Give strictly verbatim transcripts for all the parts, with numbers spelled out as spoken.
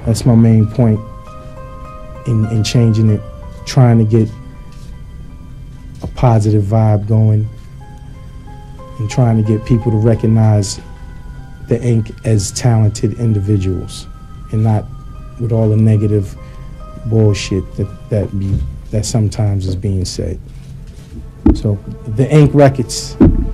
That's my main point in, in changing it, trying to get a positive vibe going and trying to get people to recognize the Ink as talented individuals and not with all the negative bullshit that, that, be, that sometimes is being said. So, the Ink Records.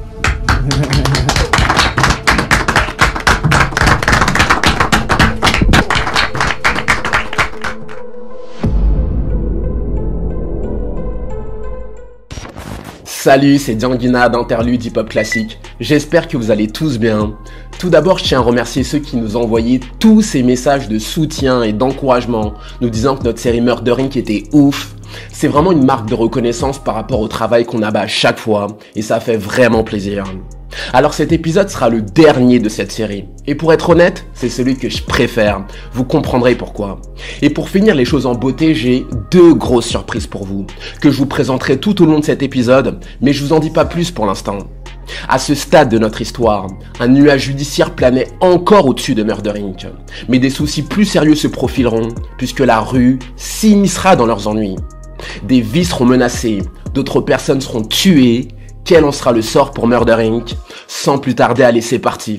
Salut, c'est Dianguina d'Interlude Hip Hop Classique. J'espère que vous allez tous bien. Tout d'abord, je tiens à remercier ceux qui nous ont envoyé tous ces messages de soutien et d'encouragement, nous disant que notre série Murder Inc était ouf. C'est vraiment une marque de reconnaissance par rapport au travail qu'on abat à chaque fois, et ça fait vraiment plaisir. Alors cet épisode sera le dernier de cette série, et pour être honnête, c'est celui que je préfère, vous comprendrez pourquoi. Et pour finir les choses en beauté, j'ai deux grosses surprises pour vous, que je vous présenterai tout au long de cet épisode, mais je vous en dis pas plus pour l'instant. À ce stade de notre histoire, un nuage judiciaire planait encore au-dessus de Murder Inc, mais des soucis plus sérieux se profileront, puisque la rue s'immiscera dans leurs ennuis. Des vies seront menacées, d'autres personnes seront tuées. Quel en sera le sort pour Murder Inc? Sans plus tarder, allez, c'est parti.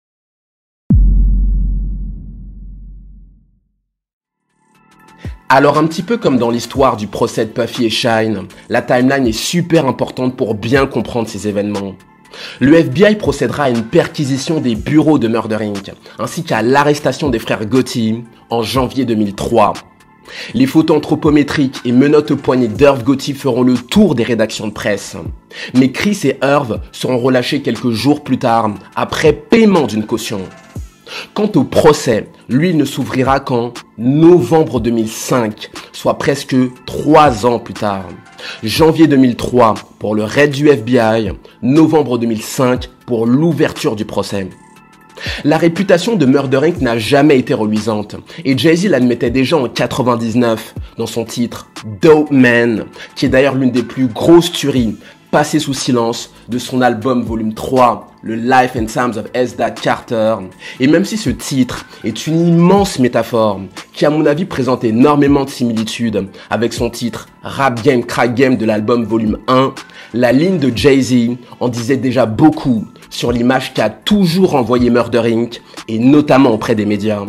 Alors un petit peu comme dans l'histoire du procès de Puffy et Shyne, la timeline est super importante pour bien comprendre ces événements. Le F B I procédera à une perquisition des bureaux de Murder Inc, ainsi qu'à l'arrestation des frères Gotti en janvier deux mille trois. Les photos anthropométriques et menottes au poignet d'Irv Gotti feront le tour des rédactions de presse. Mais Chris et Irv seront relâchés quelques jours plus tard, après paiement d'une caution. Quant au procès, lui ne s'ouvrira qu'en novembre deux mille cinq, soit presque trois ans plus tard. Janvier deux mille trois pour le raid du F B I, novembre deux mille cinq pour l'ouverture du procès. La réputation de Murder Inc n'a jamais été reluisante, et Jay-Z l'admettait déjà en quatre-vingt-dix-neuf dans son titre Dope Man, qui est d'ailleurs l'une des plus grosses tueries passées sous silence de son album volume trois, le Life and Times of S. Carter. Et même si ce titre est une immense métaphore, qui à mon avis présente énormément de similitudes avec son titre Rap Game Crack Game de l'album volume un, la ligne de Jay-Z en disait déjà beaucoup sur l'image qu'a toujours envoyé Murder Inc, et notamment auprès des médias.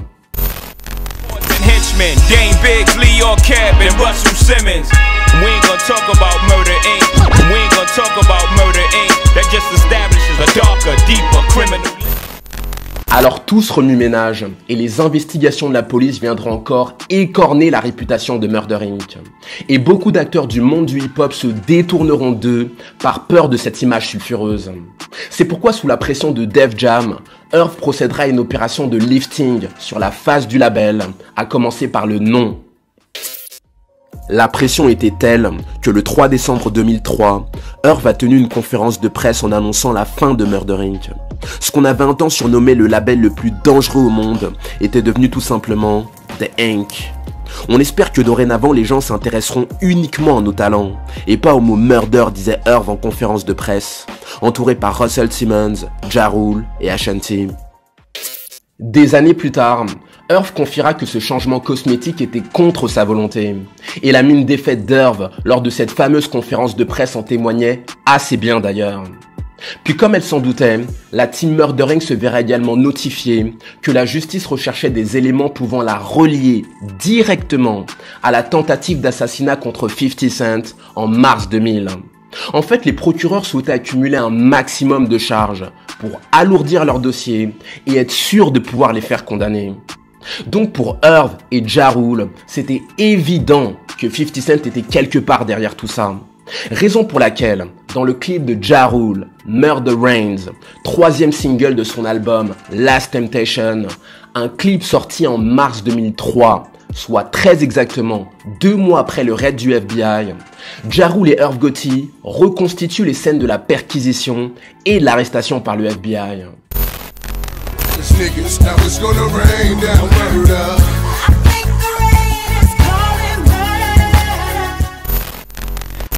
Alors tous remue-ménage, et les investigations de la police viendront encore écorner la réputation de Murder Inc. Et beaucoup d'acteurs du monde du hip-hop se détourneront d'eux par peur de cette image sulfureuse. C'est pourquoi sous la pression de Def Jam, Irv procédera à une opération de lifting sur la face du label, à commencer par le nom. La pression était telle que le trois décembre deux mille trois, Irv a tenu une conférence de presse en annonçant la fin de Murder Inc. Ce qu'on avait un temps surnommé le label le plus dangereux au monde était devenu tout simplement The Ink. On espère que dorénavant les gens s'intéresseront uniquement à nos talents et pas au mot murder, disait Irv en conférence de presse, entouré par Russell Simmons, Ja Rule et Ashanti. Des années plus tard, Irv confiera que ce changement cosmétique était contre sa volonté, et la mine défaite d'Irv lors de cette fameuse conférence de presse en témoignait assez bien d'ailleurs. Puis comme elle s'en doutait, la team Murder Inc se verra également notifier que la justice recherchait des éléments pouvant la relier directement à la tentative d'assassinat contre fifty cent en mars deux mille. En fait, les procureurs souhaitaient accumuler un maximum de charges pour alourdir leur dossier et être sûrs de pouvoir les faire condamner. Donc pour Irv et Ja Rule, c'était évident que fifty cent était quelque part derrière tout ça. Raison pour laquelle, dans le clip de Ja Rule, Murder Reigns, troisième single de son album Last Temptation, un clip sorti en mars deux mille trois, soit très exactement deux mois après le raid du F B I, Ja Rule et Irv Gotti reconstituent les scènes de la perquisition et de l'arrestation par le F B I.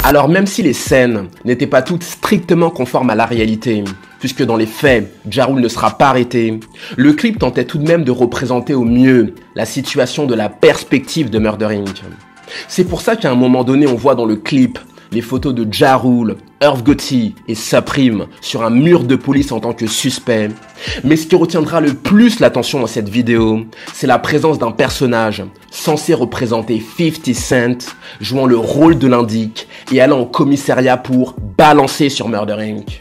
Alors même si les scènes n'étaient pas toutes strictement conformes à la réalité, puisque dans les faits, Ja Rule ne sera pas arrêté, le clip tentait tout de même de représenter au mieux la situation de la perspective de Murder Incorporated. C'est pour ça qu'à un moment donné, on voit dans le clip les photos de Ja Rule, Irv Gotti et Supreme sur un mur de police en tant que suspect. Mais ce qui retiendra le plus l'attention dans cette vidéo, c'est la présence d'un personnage censé représenter fifty Cent, jouant le rôle de l'indique et allant au commissariat pour balancer sur Murder Incorporated.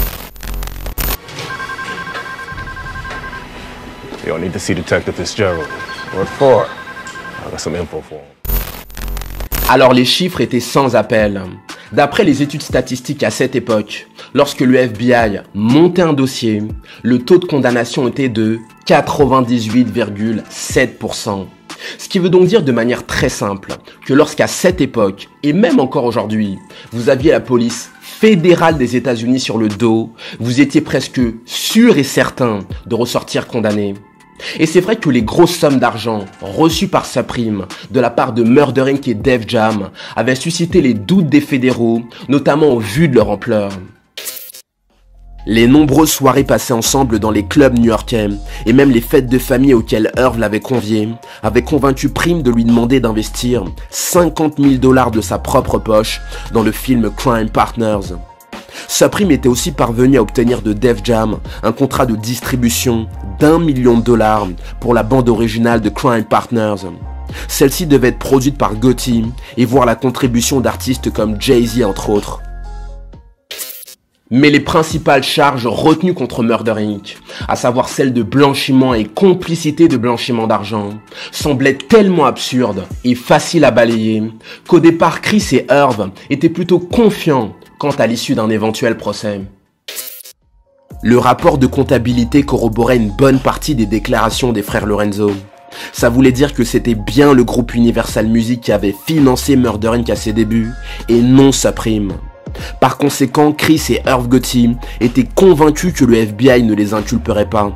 Yo, I need to see Detective Fitzgerald. What for? I got some info for him. Alors les chiffres étaient sans appel. D'après les études statistiques à cette époque, lorsque le F B I montait un dossier, le taux de condamnation était de quatre-vingt-dix-huit virgule sept pour cent. Ce qui veut donc dire de manière très simple que lorsqu'à cette époque, et même encore aujourd'hui, vous aviez la police fédérale des États-Unis sur le dos, vous étiez presque sûr et certain de ressortir condamné. Et c'est vrai que les grosses sommes d'argent reçues par Supreme de la part de Murder Incorporated et Def Jam avaient suscité les doutes des fédéraux, notamment au vu de leur ampleur. Les nombreuses soirées passées ensemble dans les clubs new-yorkais et même les fêtes de famille auxquelles Irv l'avait convié avaient convaincu Prime de lui demander d'investir cinquante mille dollars de sa propre poche dans le film Crime Partners. Supreme était aussi parvenu à obtenir de Def Jam un contrat de distribution d'un million de dollars pour la bande originale de Crime Partners. Celle-ci devait être produite par Gotti et voir la contribution d'artistes comme Jay-Z entre autres. Mais les principales charges retenues contre Murder Incorporated, à savoir celles de blanchiment et complicité de blanchiment d'argent, semblaient tellement absurdes et faciles à balayer qu'au départ Chris et Irv étaient plutôt confiants quant à l'issue d'un éventuel procès. Le rapport de comptabilité corroborait une bonne partie des déclarations des frères Lorenzo. Ça voulait dire que c'était bien le groupe Universal Music qui avait financé Murder Incorporated à ses débuts, et non Supreme. Par conséquent, Chris et Irv Gotti étaient convaincus que le F B I ne les inculperait pas.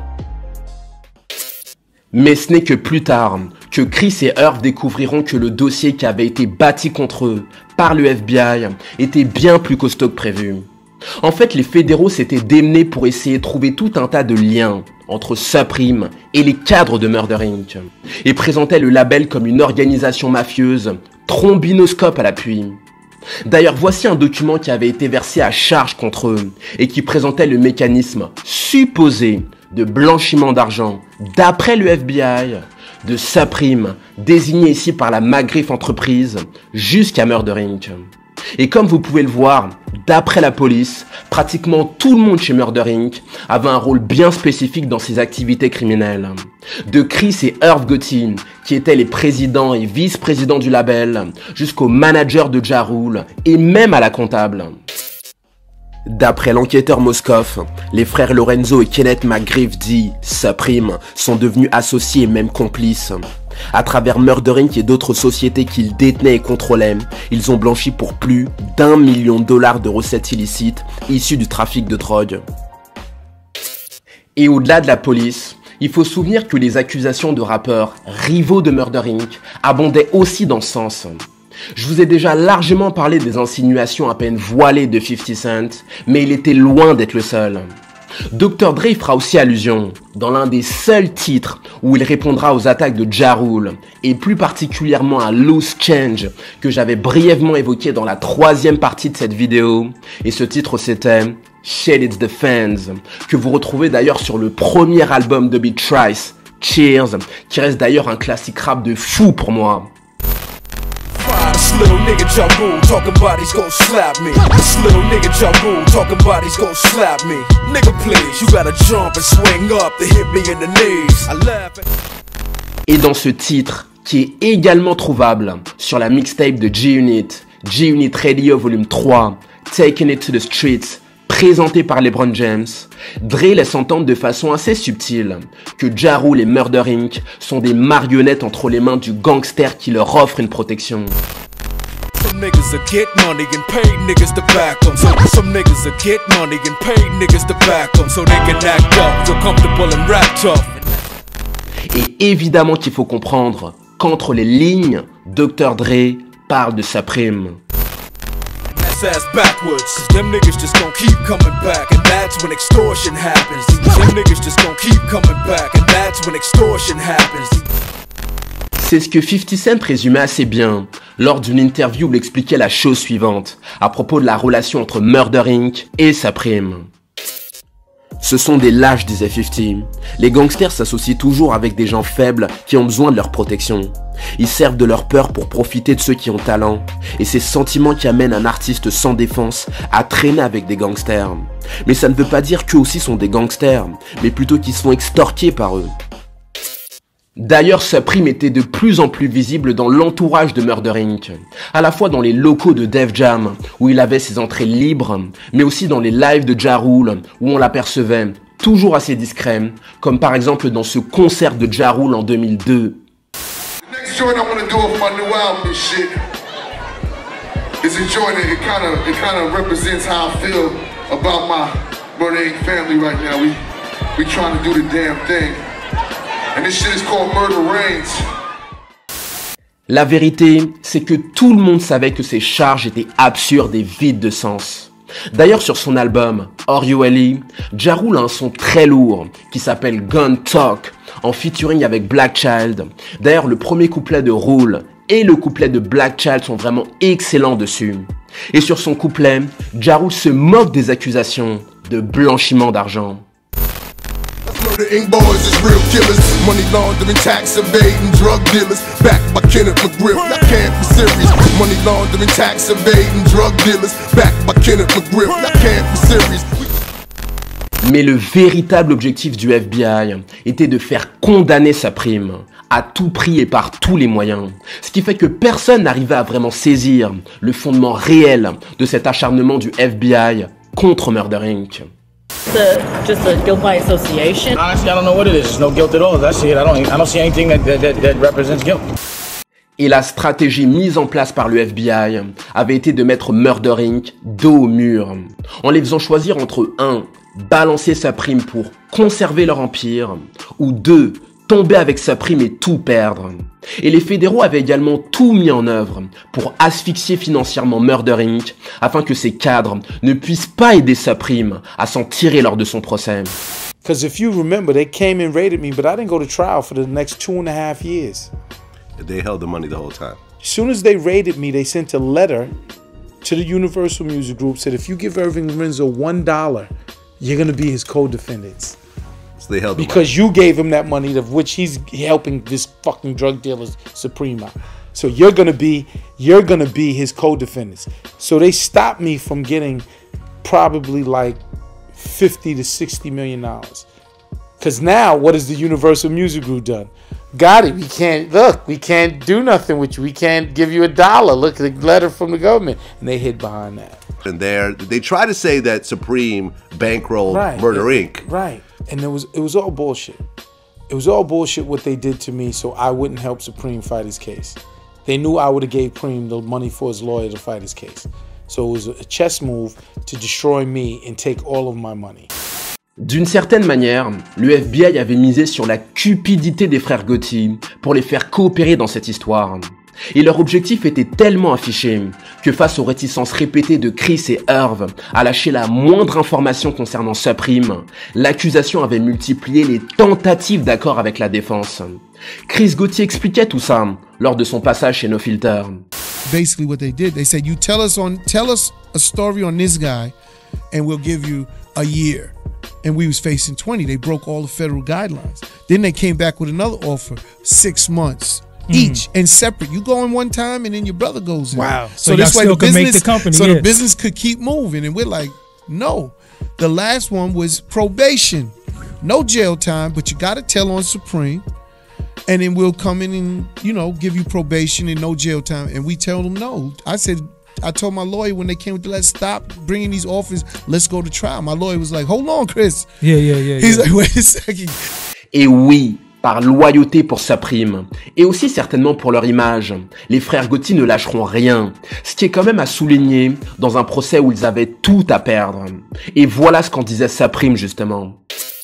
Mais ce n'est que plus tard que Chris et Irv découvriront que le dossier qui avait été bâti contre eux par le F B I était bien plus costaud que prévu. En fait, les fédéraux s'étaient démenés pour essayer de trouver tout un tas de liens entre Supreme et les cadres de Murder Incorporated et présentaient le label comme une organisation mafieuse, trombinoscope à l'appui. D'ailleurs, voici un document qui avait été versé à charge contre eux et qui présentait le mécanisme supposé de blanchiment d'argent d'après le F B I, de Supreme, désigné ici par la McGriff Entreprise, jusqu'à Murder Incorporated. Et comme vous pouvez le voir, d'après la police, pratiquement tout le monde chez Murder Incorporated avait un rôle bien spécifique dans ses activités criminelles. De Chris et Irv Gotti, qui étaient les présidents et vice-présidents du label, jusqu'au manager de Ja Rule et même à la comptable. D'après l'enquêteur Moscoff, les frères Lorenzo et Kenneth McGriff dit Supreme sont devenus associés et même complices. À travers Murder Incorporated et d'autres sociétés qu'ils détenaient et contrôlaient, ils ont blanchi pour plus d'un million de dollars de recettes illicites issues du trafic de drogue. Et au-delà de la police, il faut se souvenir que les accusations de rappeurs rivaux de Murder Incorporated abondaient aussi dans ce sens. Je vous ai déjà largement parlé des insinuations à peine voilées de fifty Cent, mais il était loin d'être le seul. docteur Dre fera aussi allusion dans l'un des seuls titres où il répondra aux attaques de Ja Rule, et plus particulièrement à Loose Change, que j'avais brièvement évoqué dans la troisième partie de cette vidéo, et ce titre c'était Shit It's The Fans, que vous retrouvez d'ailleurs sur le premier album de Big Trice, Cheers, qui reste d'ailleurs un classique rap de fou pour moi. This little nigga Ja Rule talking about he's gon' slap me. This little nigga Ja Rule talking about he's gon' slap me. Nigga please, you gotta jump and swing up to hit me in the knees. I laugh at... Et dans ce titre, qui est également trouvable sur la mixtape de G-Unit, G-Unit Radio Volume trois, Taking It to the Streets, présenté par LeBron James, Dre laisse entendre de façon assez subtile que Ja Rule et Murder Incorporated sont des marionnettes entre les mains du gangster qui leur offre une protection. Some niggas will get money and pay niggas to back them. So some niggas will get money and pay niggas to back them. So they can act up, feel comfortable and rap tough. Et évidemment qu'il faut comprendre qu'entre les lignes, docteur Dre parle de Supreme. his ass backwards. Cause them niggas just gon' keep coming back, and that's when extortion happens. Them niggas just gon' keep coming back, and that's when extortion happens. C'est ce que fifty Cent résumait assez bien lors d'une interview où il expliquait la chose suivante à propos de la relation entre Murder Incorporated et Supreme. Ce sont des lâches, disait fifty. Les gangsters s'associent toujours avec des gens faibles qui ont besoin de leur protection. Ils servent de leur peur pour profiter de ceux qui ont talent. Et ces sentiments qui amènent un artiste sans défense à traîner avec des gangsters. Mais ça ne veut pas dire qu'eux aussi sont des gangsters, mais plutôt qu'ils sont extorqués par eux. D'ailleurs, Supreme était de plus en plus visible dans l'entourage de Murder Incorporated, à la fois dans les locaux de Def Jam, où il avait ses entrées libres, mais aussi dans les lives de Ja Rule, où on l'apercevait, toujours assez discret, comme par exemple dans ce concert de Ja Rule en deux mille deux. Next joint I want to do off my new album and shit is a joint that it kind of it kind of represents how I feel about my Murder Incorporated family right now. We we trying to do the damn thing. And this shit is called Murder Reigns. La vérité, c'est que tout le monde savait que ces charges étaient absurdes et vides de sens. D'ailleurs, sur son album, Are You Ellie, Ja Rule a un son très lourd qui s'appelle Gun Talk, en featuring avec Black Child. D'ailleurs, le premier couplet de Rule et le couplet de Black Child sont vraiment excellents dessus. Et sur son couplet, Ja Rule se moque des accusations de blanchiment d'argent. The ink boys is real killers, money laundering, tax evading, drug dealers, backed by Kenneth McGriff. I can't be serious. Money laundering, tax evading, drug dealers, backed by Kenneth McGriff. I can't be serious. Mais le véritable objectif du F B I était de faire condamner Supreme à tout prix et par tous les moyens. Ce qui fait que personne n'arrivait à vraiment saisir le fondement réel de cet acharnement du F B I contre Murder Incorporated. The, just a guilt by association. Honestly, I don't know what it is. There's no guilt at all. As I see it, I don't. I don't see anything that that, that, that represents guilt. Et la stratégie mise en place par le F B I avait été de mettre Murder Incorporated dos au mur, en les faisant choisir entre un, balancer Supreme pour conserver leur empire, ou deux, tomber avec Supreme et tout perdre. Et les fédéraux avaient également tout mis en œuvre pour asphyxier financièrement Murder Incorporated afin que ses cadres ne puissent pas aider Supreme à s'en tirer lors de son procès. Because if you remember, they came and raided me, but I didn't go to trial for the next two and a half years. They held the money the whole time. As soon as they raided me, they sent a letter to the Universal Music Group, said if you give Irving Renzo one dollar, you're going to be his co-defendants. So they held the because money. You gave him that money, of which he's helping this fucking drug dealer Supreme out. So you're gonna be, you're gonna be his co-defendants. So they stopped me from getting probably like fifty to sixty million dollars. Because now, what has the Universal Music Group done? Got it. We can't look. We can't do nothing with you. We can't give you a dollar. Look at the letter from the government, and they hid behind that. And there, they try to say that Supreme bankrolled right. Murder it, Incorporated. Right. And it was it was all bullshit. It was all bullshit what they did to me, so I wouldn't help Supreme fight his case. They knew I would have gave Supreme the money for his lawyer to fight his case. So it was a chess move to destroy me and take all of my money. D'une certaine manière, le F B I avait misé sur la cupidité des frères Gotti pour les faire coopérer dans cette histoire. Et leur objectif était tellement affiché que face aux réticences répétées de Chris et Irv à lâcher la moindre information concernant Supreme, l'accusation avait multiplié les tentatives d'accord avec la défense. Chris Gotti expliquait tout ça lors de son passage chez No Filter. Basically what they did, they said, you tell us on tell us a story on this guy and we'll give you a year. And we was facing twenty. They broke all the federal guidelines. Then they came back with another offer, six months. Each and separate. You go in one time and then your brother goes in. Wow. So, so this way the business, the company, so yeah. the business could keep moving. And we're like, no. The last one was probation. No jail time, but you got to tell on Supreme. And then we'll come in and, you know, give you probation and no jail time. And we tell them no. I said, I told my lawyer when they came with the let's stop bringing these offers, let's go to trial. My lawyer was like, hold on, Chris. Yeah, yeah, yeah. He's yeah. like, wait a second. Et oui, par loyauté pour Supreme, et aussi certainement pour leur image, les frères Gotti ne lâcheront rien, ce qui est quand même à souligner dans un procès où ils avaient tout à perdre. Et voilà ce qu'en disait Supreme justement.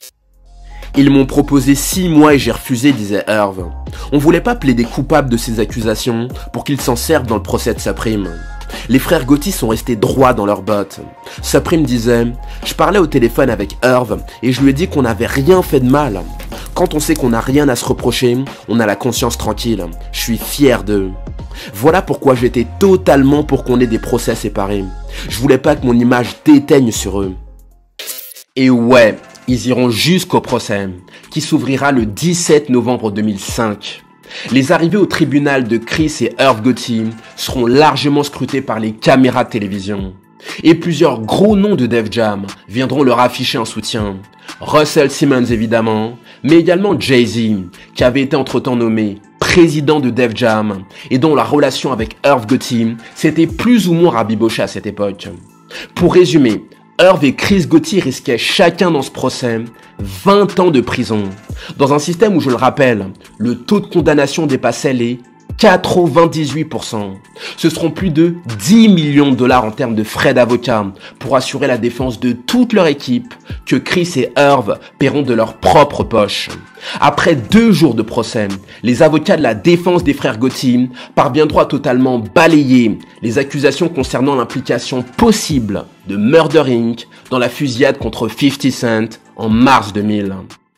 Ils m'ont proposé six mois et j'ai refusé, disait Irv. On voulait pas plaider coupable de ces accusations pour qu'ils s'en servent dans le procès de Supreme. Les frères Gotti sont restés droits dans leurs bottes. Supreme disait « Je parlais au téléphone avec Irv et je lui ai dit qu'on n'avait rien fait de mal. Quand on sait qu'on n'a rien à se reprocher, on a la conscience tranquille. Je suis fier d'eux. » Voilà pourquoi j'étais totalement pour qu'on ait des procès séparés. Je voulais pas que mon image déteigne sur eux. Et ouais, ils iront jusqu'au procès, qui s'ouvrira le dix-sept novembre deux mille cinq. Les arrivées au tribunal de Chris et Irv Gotti seront largement scrutées par les caméras de télévision. Et plusieurs gros noms de Def Jam viendront leur afficher un soutien. Russell Simmons évidemment, mais également Jay-Z, qui avait été entre-temps nommé président de Def Jam et dont la relation avec Irv Gotti s'était plus ou moins rabibochée à cette époque. Pour résumer, Irv et Chris Gotti risquaient chacun dans ce procès vingt ans de prison, dans un système où, je le rappelle, le taux de condamnation dépassait les quatre-vingt-dix-huit pour cent. Ce seront plus de dix millions de dollars en termes de frais d'avocat pour assurer la défense de toute leur équipe que Chris et Irv paieront de leur propre poche. Après deux jours de procès, les avocats de la défense des frères Gotti parviendront à totalement balayer les accusations concernant l'implication possible de Murder Incorporated dans la fusillade contre fifty Cent en mars deux mille.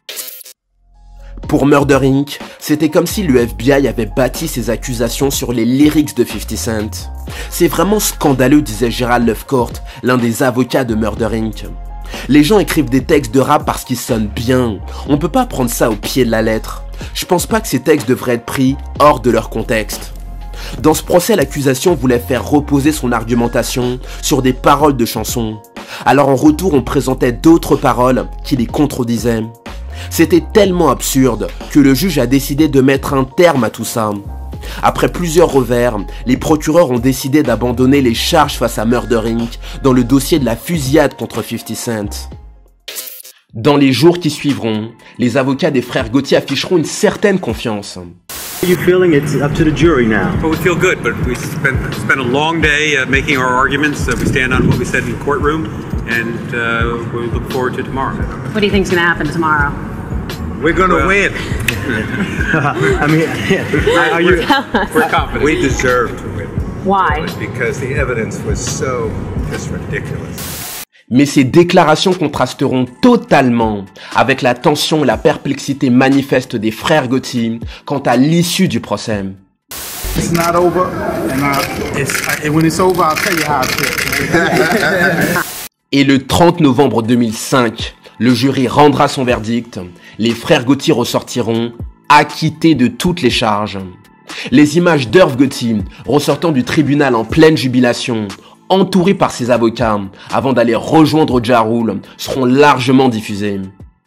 Pour Murder Incorporated, c'était comme si le F B I avait bâti ses accusations sur les lyrics de fifty Cent. C'est vraiment scandaleux, disait Gerald Lefcourt, l'un des avocats de Murder Incorporated. Les gens écrivent des textes de rap parce qu'ils sonnent bien. On peut pas prendre ça au pied de la lettre. Je pense pas que ces textes devraient être pris hors de leur contexte. Dans ce procès, l'accusation voulait faire reposer son argumentation sur des paroles de chansons. Alors en retour, on présentait d'autres paroles qui les contredisaient. C'était tellement absurde que le juge a décidé de mettre un terme à tout ça. Après plusieurs revers, les procureurs ont décidé d'abandonner les charges face à Murder Incorporated dans le dossier de la fusillade contre fifty Cent. Dans les jours qui suivront, les avocats des frères Gotti afficheront une certaine confiance. How are you feeling? It's up to the jury now. Well, we feel good, but we spent, spent a long day uh, making our arguments. Uh, we stand on what we said in the courtroom, and uh, we look forward to tomorrow. What do you think's going to happen tomorrow? We're going to well, win. I mean, yeah. Are you? We're confident. We deserve to win. Why? Because the evidence was so just ridiculous. Mais ces déclarations contrasteront totalement avec la tension et la perplexité manifeste des frères Gotti quant à l'issue du procès. It's not over, and uh, it's, uh, when it's over, I'll tell you how I feel. Et le trente novembre deux mille cinq, le jury rendra son verdict. Les frères Gotti ressortiront acquittés de toutes les charges. Les images d'Irv Gotti ressortant du tribunal en pleine jubilation, entouré par ses avocats, avant d'aller rejoindre Ja Rule, seront largement diffusées.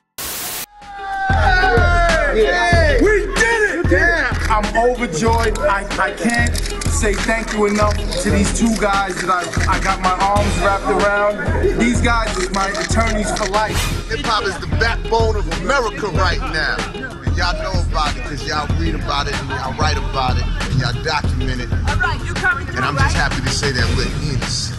I'm overjoyed. I, I can't say thank you enough to these two guys that I, I got my arms wrapped around. These guys are my attorneys for life. Hip-hop is the backbone of America right now. And y'all know about it because y'all read about it and y'all write about it and y'all document it. All right, you coming through, and I'm just happy to say that we're innocent.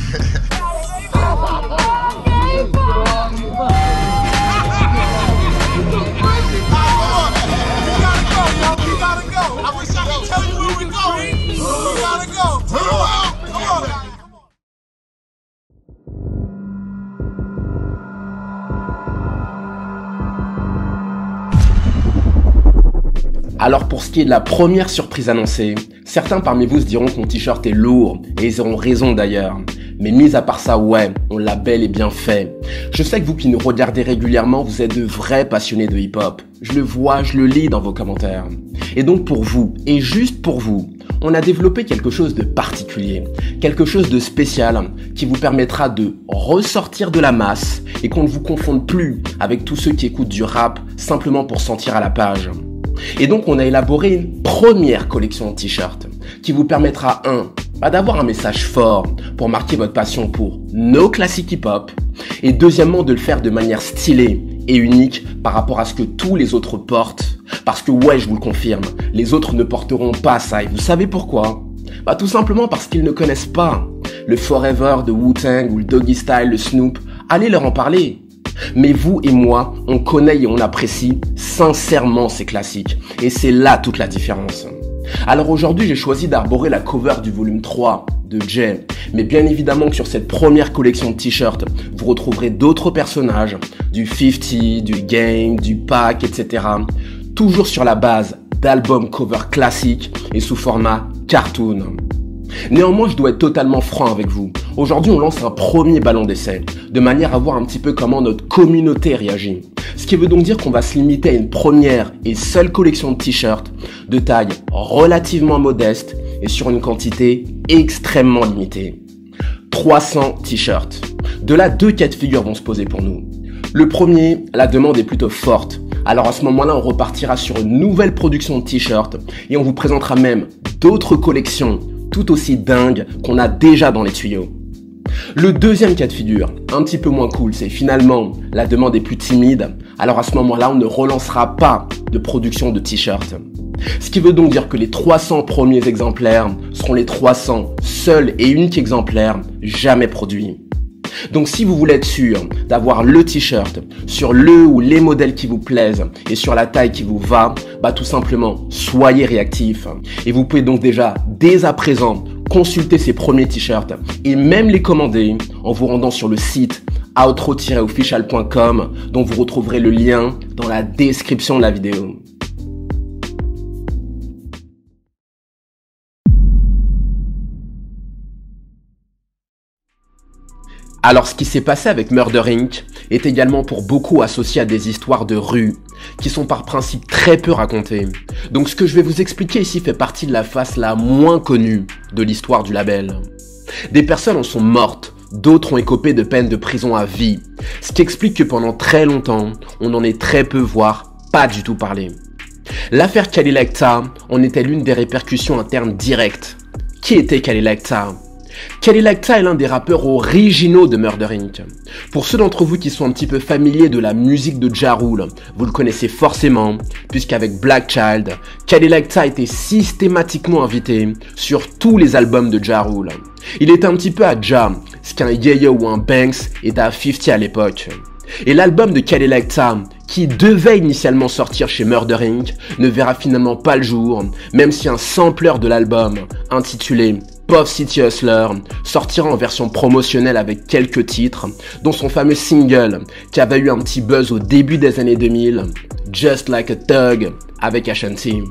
Alors pour ce qui est de la première surprise annoncée, certains parmi vous se diront que mon t-shirt est lourd, et ils auront raison d'ailleurs. Mais mis à part ça, ouais, on l'a bel et bien fait. Je sais que vous qui nous regardez régulièrement, vous êtes de vrais passionnés de hip-hop. Je le vois, je le lis dans vos commentaires. Et donc pour vous, et juste pour vous, on a développé quelque chose de particulier, quelque chose de spécial qui vous permettra de ressortir de la masse et qu'on ne vous confonde plus avec tous ceux qui écoutent du rap simplement pour sentir à la page. Et donc on a élaboré une première collection de t-shirts qui vous permettra un, bah, d'avoir un message fort pour marquer votre passion pour nos classiques hip-hop et deuxièmement de le faire de manière stylée et unique par rapport à ce que tous les autres portent. Parce que ouais, je vous le confirme, les autres ne porteront pas ça et vous savez pourquoi? Bah tout simplement parce qu'ils ne connaissent pas le Forever de Wu-Tang ou le Doggy Style de Snoop. Allez leur en parler. Mais vous et moi, on connaît et on apprécie sincèrement ces classiques. Et c'est là toute la différence. Alors aujourd'hui, j'ai choisi d'arborer la cover du volume trois de Jay, mais bien évidemment que sur cette première collection de t-shirts, vous retrouverez d'autres personnages, du cinquante, du Game, du Pac, et cetera. Toujours sur la base d'albums cover classiques et sous format cartoon. Néanmoins, je dois être totalement franc avec vous. Aujourd'hui, on lance un premier ballon d'essai, de manière à voir un petit peu comment notre communauté réagit. Ce qui veut donc dire qu'on va se limiter à une première et seule collection de t-shirts de taille relativement modeste et sur une quantité extrêmement limitée. trois cents t-shirts. De là, deux cas de figure vont se poser pour nous. Le premier, la demande est plutôt forte. Alors à ce moment-là, on repartira sur une nouvelle production de t-shirts et on vous présentera même d'autres collections tout aussi dingues qu'on a déjà dans les tuyaux. Le deuxième cas de figure, un petit peu moins cool, c'est finalement la demande est plus timide. Alors à ce moment-là, on ne relancera pas de production de t-shirts. Ce qui veut donc dire que les trois cents premiers exemplaires seront les trois cents seuls et uniques exemplaires jamais produits. Donc si vous voulez être sûr d'avoir le t-shirt sur le ou les modèles qui vous plaisent et sur la taille qui vous va, bah tout simplement soyez réactifs. Et vous pouvez donc déjà dès à présent consulter ces premiers t-shirts et même les commander en vous rendant sur le site outro tiret official point com dont vous retrouverez le lien dans la description de la vidéo. Alors ce qui s'est passé avec Murder Incorporated est également pour beaucoup associé à des histoires de rue, qui sont par principe très peu racontées. Donc ce que je vais vous expliquer ici fait partie de la face la moins connue de l'histoire du label. Des personnes en sont mortes, d'autres ont écopé de peines de prison à vie, ce qui explique que pendant très longtemps, on en est très peu, voire pas du tout parlé. L'affaire Kalilecta en était l'une des répercussions internes directes. Qui était Kalilecta ? Kalilecta est l'un des rappeurs originaux de Murder Incorporated. Pour ceux d'entre vous qui sont un petit peu familiers de la musique de Ja Rule, vous le connaissez forcément, puisqu'avec Black Child, Kalilecta était systématiquement invité sur tous les albums de Ja Rule. Il était un petit peu à Ja, ce qu'un Yayo ou un Banks était à cinquante à l'époque. Et l'album de Kalilecta, qui devait initialement sortir chez Murder Incorporated, ne verra finalement pas le jour, même si un sampler de l'album, intitulé Puff City Hustler, sortira en version promotionnelle avec quelques titres, dont son fameux single qui avait eu un petit buzz au début des années deux mille, Just Like a Thug avec Ashanti.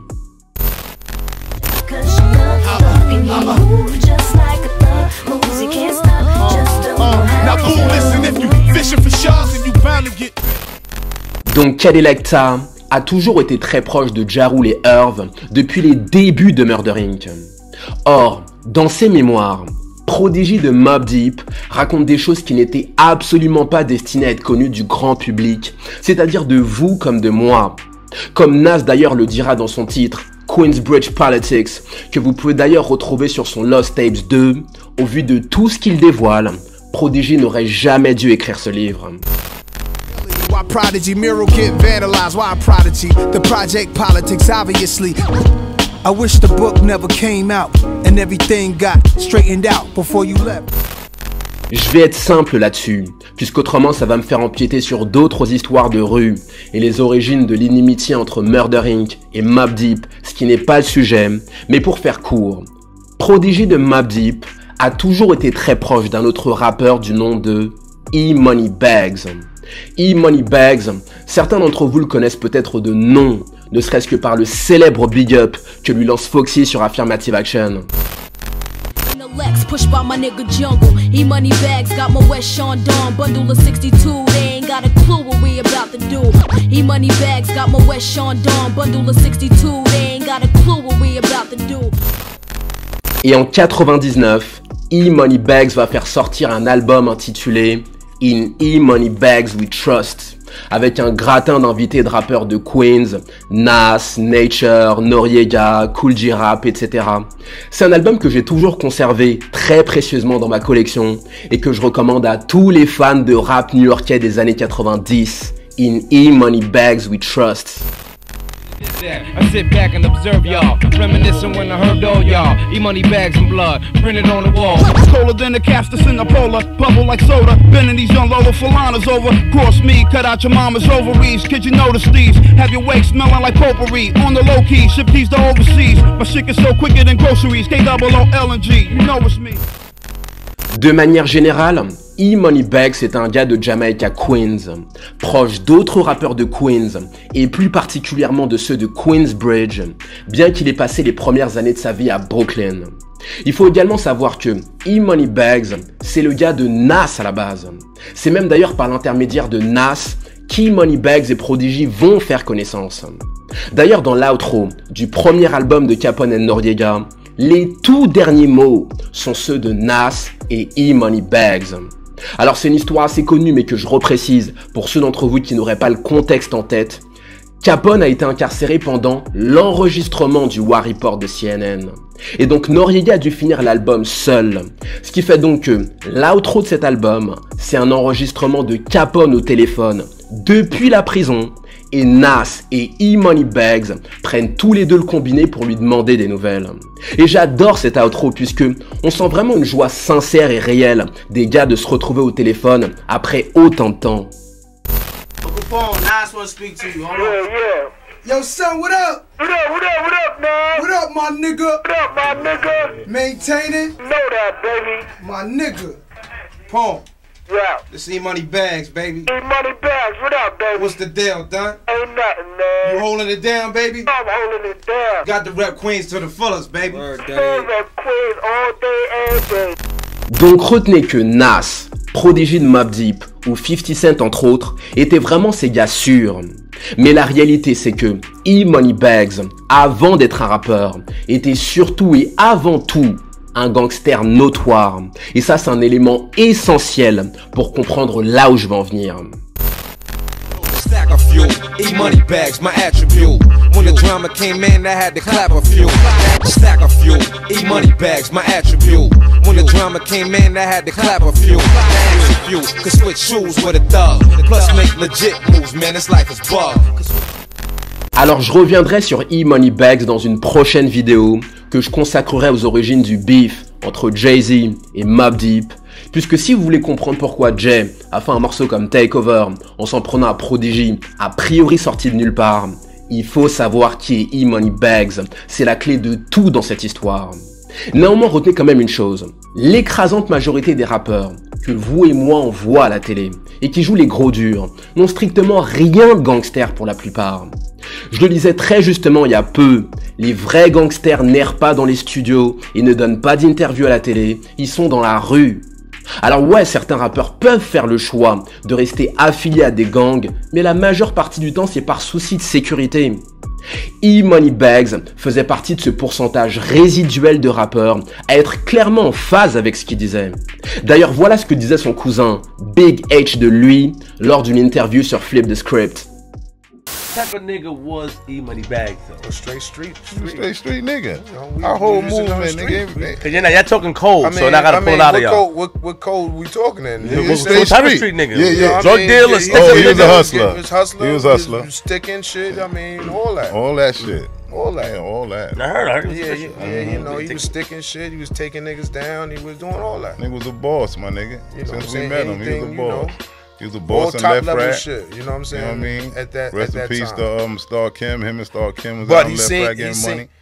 Donc Kalilecta a toujours été très proche de Ja Rule et Irv depuis les débuts de Murder Incorporated. Or, dans ses mémoires, Prodigy de Mobb Deep raconte des choses qui n'étaient absolument pas destinées à être connues du grand public, c'est-à-dire de vous comme de moi. Comme Nas d'ailleurs le dira dans son titre Queensbridge Politics, que vous pouvez d'ailleurs retrouver sur son Lost Tapes deux, au vu de tout ce qu'il dévoile, Prodigy n'aurait jamais dû écrire ce livre. Why Prodigy mural get vandalized? Why Prodigy? The project politics, obviously. I wish the book never came out and everything got straightened out before you left. Je vais être simple là-dessus, puisqu'autrement ça va me faire empiéter sur d'autres histoires de rue et les origines de l'inimitié entre Murder Incorporated et Mobb Deep, ce qui n'est pas le sujet, mais pour faire court, Prodigy de Mobb Deep a toujours été très proche d'un autre rappeur du nom de E-Money Bags. E-Money Bags, certains d'entre vous le connaissent peut-être de nom, ne serait-ce que par le célèbre big up que lui lance Foxy sur Affirmative Action. Lex pushed by my nigga Jungle. E-Money Bags got my West Sean Dawn bundle of sixty-two. They ain't got a clue what we about to do. E-Money Bags got my West Sean Dawn bundle of sixty-two. They ain't got a clue what we about to do. Et en quatre-vingt-dix-neuf, E-Money Bags va faire sortir un album intitulé In E-Money Bags We Trust, avec un gratin d'invités de rappeurs de Queens, Nas, Nature, Noriega, Kool G Rap, et cetera. C'est un album que j'ai toujours conservé très précieusement dans ma collection et que je recommande à tous les fans de rap new-yorkais des années quatre-vingt-dix. In E-Money Bags We Trust. I sit back and observe y'all, reminiscing when I heard all y'all. E-money bags and blood, printed on the wall. Colder than the Castor Singapore, bubble like soda. Bending these young Lola Falanas over. Cross me, cut out your mama's ovaries. Kid, you notice these? Have your wake smelling like potpourri. On the low key, ship these to overseas. My shit gets so quicker than groceries. K double O L and G, you know it's me. De manière générale, E-Money Bags est un gars de Jamaica Queens, proche d'autres rappeurs de Queens, et plus particulièrement de ceux de Queensbridge, bien qu'il ait passé les premières années de sa vie à Brooklyn. Il faut également savoir que E-Money Bags, c'est le gars de Nas à la base. C'est même d'ailleurs par l'intermédiaire de Nas qu'E-Money Bags et Prodigy vont faire connaissance. D'ailleurs, dans l'outro du premier album de Capone and Noriega, les tout derniers mots sont ceux de Nas et E-Money Bags. Alors c'est une histoire assez connue mais que je reprécise pour ceux d'entre vous qui n'auraient pas le contexte en tête. Capone a été incarcéré pendant l'enregistrement du War Report de C N N. Et donc Noriega a dû finir l'album seul. Ce qui fait donc que l'outro de cet album, c'est un enregistrement de Capone au téléphone depuis la prison. Et Nas et E-Money Bags prennent tous les deux le combiné pour lui demander des nouvelles. Et j'adore cet outro puisque on sent vraiment une joie sincère et réelle des gars de se retrouver au téléphone après autant de temps. Uncle Paul, Nas wanna speak to you. Hold on. Yeah, yeah. Yo, son, what up? What up, what up, what up, man? What up, my nigga? What up, my nigga? Maintaining? Know that, baby. My nigga. Paul. Yeah. This E-Money Bags, baby. E-Money Bags, what up, baby? What's the deal, Don? Ain't nothing, man. You holding it down, baby? I'm holding it down. Got the rep Queens to the fullest, baby. Word, rep Queens all day, every day. Donc retenez que Nas, Prodigy de Mobb Deep ou fifty Cent entre autres étaient vraiment ces gars sûrs. Mais la réalité c'est que E-Money Bags, avant d'être un rappeur, était surtout et avant tout un gangster notoire. Et ça c'est un élément essentiel pour comprendre là où je veux en venir. Stack of fuel, E-Money Bags, my attribute. When the drama came in, I had to clap a few. Stack of fuel, E-Money Bags, my attribute. When the drama came in, I had to clap a few. Few could switch shoes with a thug. Plus make legit moves, man, this life is bug. Alors je reviendrai sur E-Money Bags dans une prochaine vidéo que je consacrerai aux origines du beef entre Jay-Z et Mobb Deep. Puisque si vous voulez comprendre pourquoi Jay a fait un morceau comme Takeover en s'en prenant à Prodigy, a priori sorti de nulle part, il faut savoir qui est E-Money Bags. C'est la clé de tout dans cette histoire. Néanmoins, retenez quand même une chose. L'écrasante majorité des rappeurs que vous et moi on voit à la télé et qui jouent les gros durs n'ont strictement rien de gangster pour la plupart. Je le disais très justement il y a peu, les vrais gangsters n'errent pas dans les studios et ne donnent pas d'interview à la télé, ils sont dans la rue. Alors ouais, certains rappeurs peuvent faire le choix de rester affiliés à des gangs, mais la majeure partie du temps c'est par souci de sécurité. E-Money Bags faisait partie de ce pourcentage résiduel de rappeurs à être clairement en phase avec ce qu'il disait. D'ailleurs voilà ce que disait son cousin Big H de lui lors d'une interview sur Flip the Script. What type of nigga was E-Money Bags though? A straight street, straight, straight street nigga. You know, we, Our we whole using movement, the street. nigga. Cause you're not, y'all talking code, I mean, so I gotta I pull mean, it out of what y'all. Code, what, what code we talking in? Yeah, Nigga, what, stay what type of street. street nigga? Yeah, yeah. Drug I mean, dealer, yeah, stick oh, up he was nigga? a hustler. He was hustler. He was a hustler. Sticking shit. I mean, all that. All that shit. All that. Yeah, all that. I heard. I heard. Yeah, yeah, yeah. You know, he was sticking shit. He was taking niggas down. He was doing all that. Nigga was a boss, my nigga. You know Since we met him, he was a boss. He was a boss in top left level rat. shit, you know what I'm saying? You know what I mean? At that, Rest at in that peace time. to um, Star Kim. Him and Star Kim was But out in he left seen- rat he getting seen- money.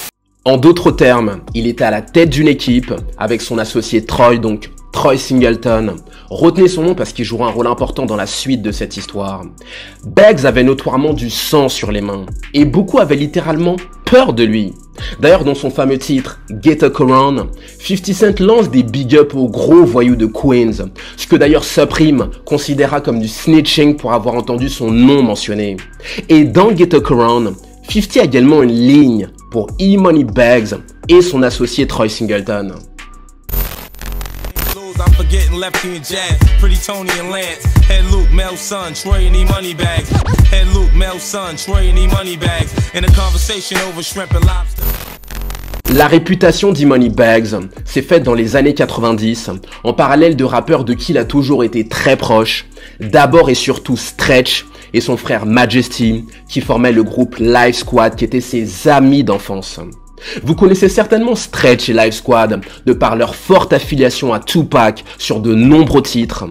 En d'autres termes, il était à la tête d'une équipe avec son associé Troy, donc Troy Singleton. Retenez son nom parce qu'il jouera un rôle important dans la suite de cette histoire. Bags avait notoirement du sang sur les mains et beaucoup avaient littéralement peur de lui. D'ailleurs, dans son fameux titre Get a Corona, fifty Cent lance des big up aux gros voyous de Queens, ce que d'ailleurs Supreme considéra comme du snitching pour avoir entendu son nom mentionné. Et dans Get a Corona, fifty a également une ligne pour E-Money Bags et son associé Troy Singleton. I'm forgetting Lefty and Jazz, Pretty Tony and Lance, Head Luke, Mel Son, Troy and E-Money Bags, Head Luke, Mel Son, Troy and E-Money Bags, in a conversation over shrimp and lobster. La réputation d'E-Money Bags s'est faite dans les années quatre-vingt-dix, en parallèle de rappeurs de qui il a toujours été très proche, d'abord et surtout Stretch, et son frère Majesty qui formaient le groupe Life Squad qui étaient ses amis d'enfance. Vous connaissez certainement Stretch et Life Squad de par leur forte affiliation à Tupac sur de nombreux titres.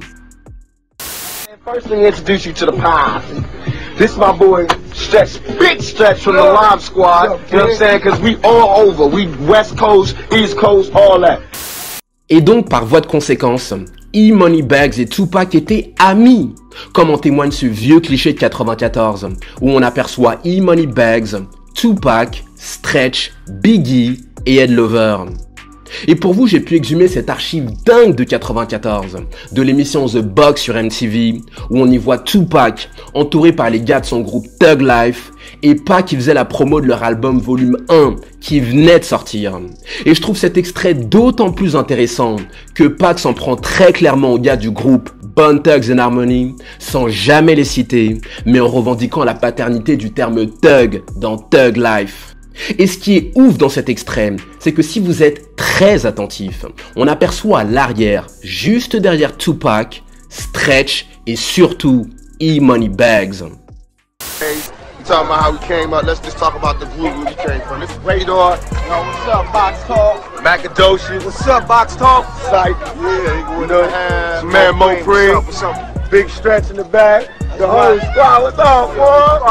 First thing, introduce you to the posse. This my boy Stretch, big Stretch from the Live Squad. You know what I'm saying? Cause we all over. We West Coast, East Coast, all that. Et donc, par voie de conséquence, E-Money Bags et Tupac étaient amis, comme en témoigne ce vieux cliché de quatre-vingt-quatorze, où on aperçoit E-Money Bags, Tupac, Stretch, Biggie et Ed Lover. Et pour vous, j'ai pu exhumer cette archive dingue de quatre-vingt-quatorze, de l'émission The Box sur M T V, où on y voit Tupac, entouré par les gars de son groupe Thug Life, et Pac qui faisait la promo de leur album volume un, qui venait de sortir. Et je trouve cet extrait d'autant plus intéressant que Pac s'en prend très clairement aux gars du groupe Bone Thugs and Harmony, sans jamais les citer, mais en revendiquant la paternité du terme Thug dans Thug Life. Et ce qui est ouf dans cet extrait, c'est que si vous êtes très attentif, on aperçoit à l'arrière, juste derrière Tupac, Stretch et surtout E-Money Bags. Hey, you talking about how we came up, let's just talk about the group where we came from. This is Radar. Yo, what's up, Box Talk? Macadocious. What's up, Box Talk? Sight. Yeah, you know, some man Mopri. What's up, what's up? Big Stretch in the back. The whole squad, what's up, boy?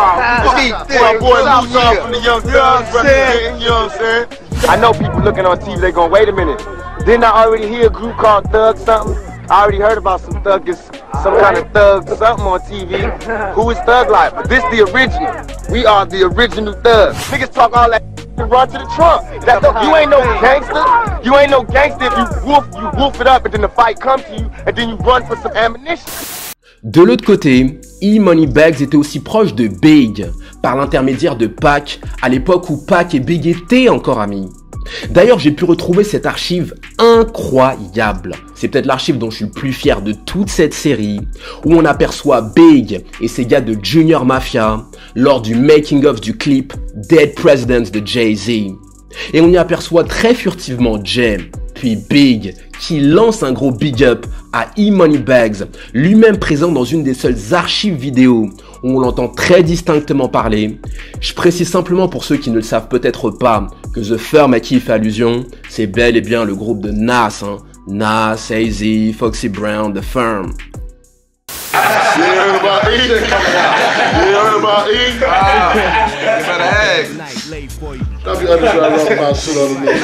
My boy Moose off from the Young Thugs, representing, you know what I'm saying? I know people looking on T V, they going, wait a minute. Didn't I already hear a group called Thug something? I already heard about some thug, some kind of thug something on T V. Who is Thug Life? But this the original. We are the original thugs. Niggas talk all that and run to the trunk. That the, you ain't no gangster. You ain't no gangster if you woof, you woof it up and then the fight comes to you and then you run for some ammunition. De l'autre côté, E-Money Bags était aussi proche de Big, par l'intermédiaire de Pac, à l'époque où Pac et Big étaient encore amis. D'ailleurs, j'ai pu retrouver cette archive incroyable. C'est peut-être l'archive dont je suis le plus fier de toute cette série, où on aperçoit Big et ses gars de Junior Mafia lors du making-of du clip Dead Presidents de Jay-Z. Et on y aperçoit très furtivement Jay, puis Big, qui lance un gros big up à E-Money Bags, lui-même présent dans une des seules archives vidéo où on l'entend très distinctement parler. Je précise simplement pour ceux qui ne le savent peut-être pas que The Firm à qui il fait allusion, c'est bel et bien le groupe de Nas, hein. Nas, A Z, Foxy Brown, The Firm. You heard about E? You heard about E? Ah, you better ask. Stop your underground rough mouth shit on the nigga.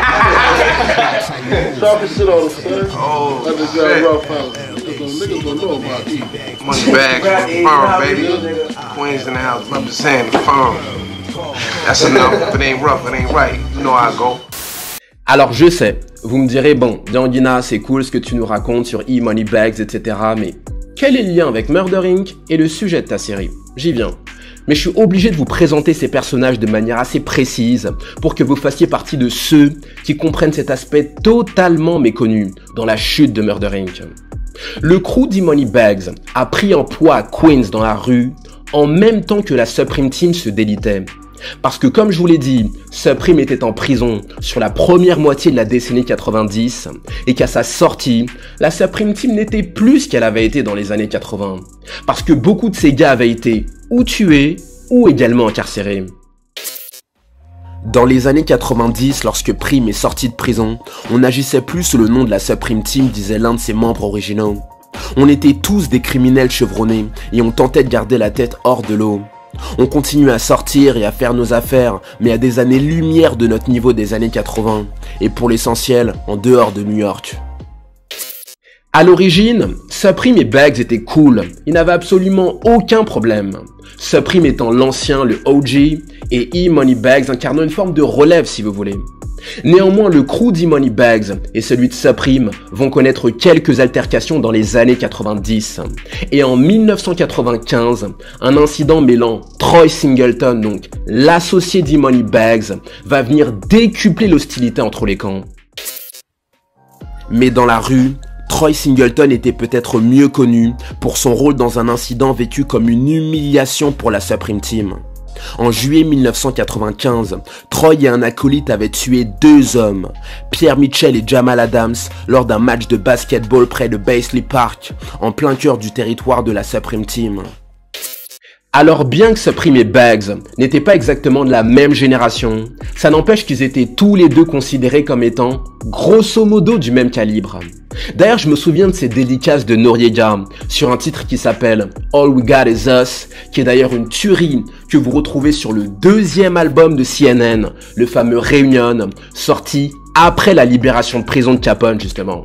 Stop your shit on them, son. Oh, underground rough mouth. Niggas don't know about E. Money Bags, Firm, baby. Queens in the house, I'm just saying, the Firm. That's enough. If it ain't rough, it ain't right. You know how I go. Alors je sais, vous me direz, bon, Dianguina, c'est cool ce que tu nous racontes sur E-Money Bags, et cetera, mais quel est le lien avec Murder Incorporated et le sujet de ta série? J'y viens. Mais je suis obligé de vous présenter ces personnages de manière assez précise pour que vous fassiez partie de ceux qui comprennent cet aspect totalement méconnu dans la chute de Murder Incorporated. Le crew d'E-Money Bags a pris en poids à Queens dans la rue en même temps que la Supreme Team se délitait. Parce que comme je vous l'ai dit, Supreme était en prison sur la première moitié de la décennie quatre-vingt-dix et qu'à sa sortie, la Supreme Team n'était plus ce qu'elle avait été dans les années quatre-vingts. Parce que beaucoup de ces gars avaient été ou tués ou également incarcérés. Dans les années quatre-vingt-dix, lorsque Prime est sorti de prison, on n'agissait plus sous le nom de la Supreme Team, disait l'un de ses membres originaux. On était tous des criminels chevronnés et on tentait de garder la tête hors de l'eau. On continuait à sortir et à faire nos affaires, mais à des années-lumière de notre niveau des années quatre-vingts, et pour l'essentiel, en dehors de New York. À l'origine, Supreme et Bags étaient cool, ils n'avaient absolument aucun problème. Supreme étant l'ancien, le O G, et E-Money Bags incarnant une forme de relève si vous voulez. Néanmoins, le crew d'E-Money Bags et celui de Supreme vont connaître quelques altercations dans les années quatre-vingt-dix. Et en mille neuf cent quatre-vingt-quinze, un incident mêlant Troy Singleton, donc l'associé d'E-Money Bags, va venir décupler l'hostilité entre les camps. Mais dans la rue, Troy Singleton était peut-être mieux connu pour son rôle dans un incident vécu comme une humiliation pour la Supreme Team. En juillet mille neuf cent quatre-vingt-quinze, Troy et un acolyte avaient tué deux hommes, Pierre Mitchell et Jamal Adams, lors d'un match de basketball près de Paisley Park, en plein cœur du territoire de la Supreme Team. Alors bien que Supreme et Baggs n'étaient pas exactement de la même génération, ça n'empêche qu'ils étaient tous les deux considérés comme étant grosso modo du même calibre. D'ailleurs, je me souviens de ces dédicaces de Noriega sur un titre qui s'appelle All We Got Is Us, qui est d'ailleurs une tuerie que vous retrouvez sur le deuxième album de C N N, le fameux Reunion, sorti après la libération de prison de Capone justement.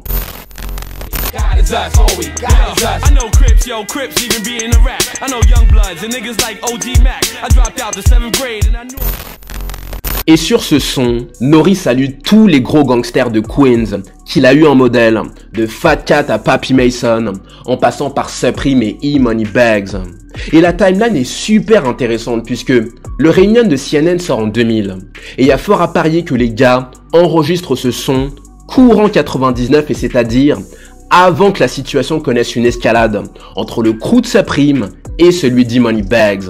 I know Crips, yo, Crips even be in the rap. I know young bloods and niggas like O G Mac. I dropped out the seventh grade and I knew. Et sur ce son, Nori salue tous les gros gangsters de Queens qu'il a eu en modèle, de Fat Cat à Papi Mason, en passant par Supreme et E-Money Baggs. Et la timeline est super intéressante puisque le Reunion de C N N sort en deux mille. Et il y a fort à parier que les gars enregistrent ce son courant quatre-vingt-dix-neuf, et c'est-à-dire avant que la situation connaisse une escalade entre le crew de Supreme et celui d'E-Money Baggs.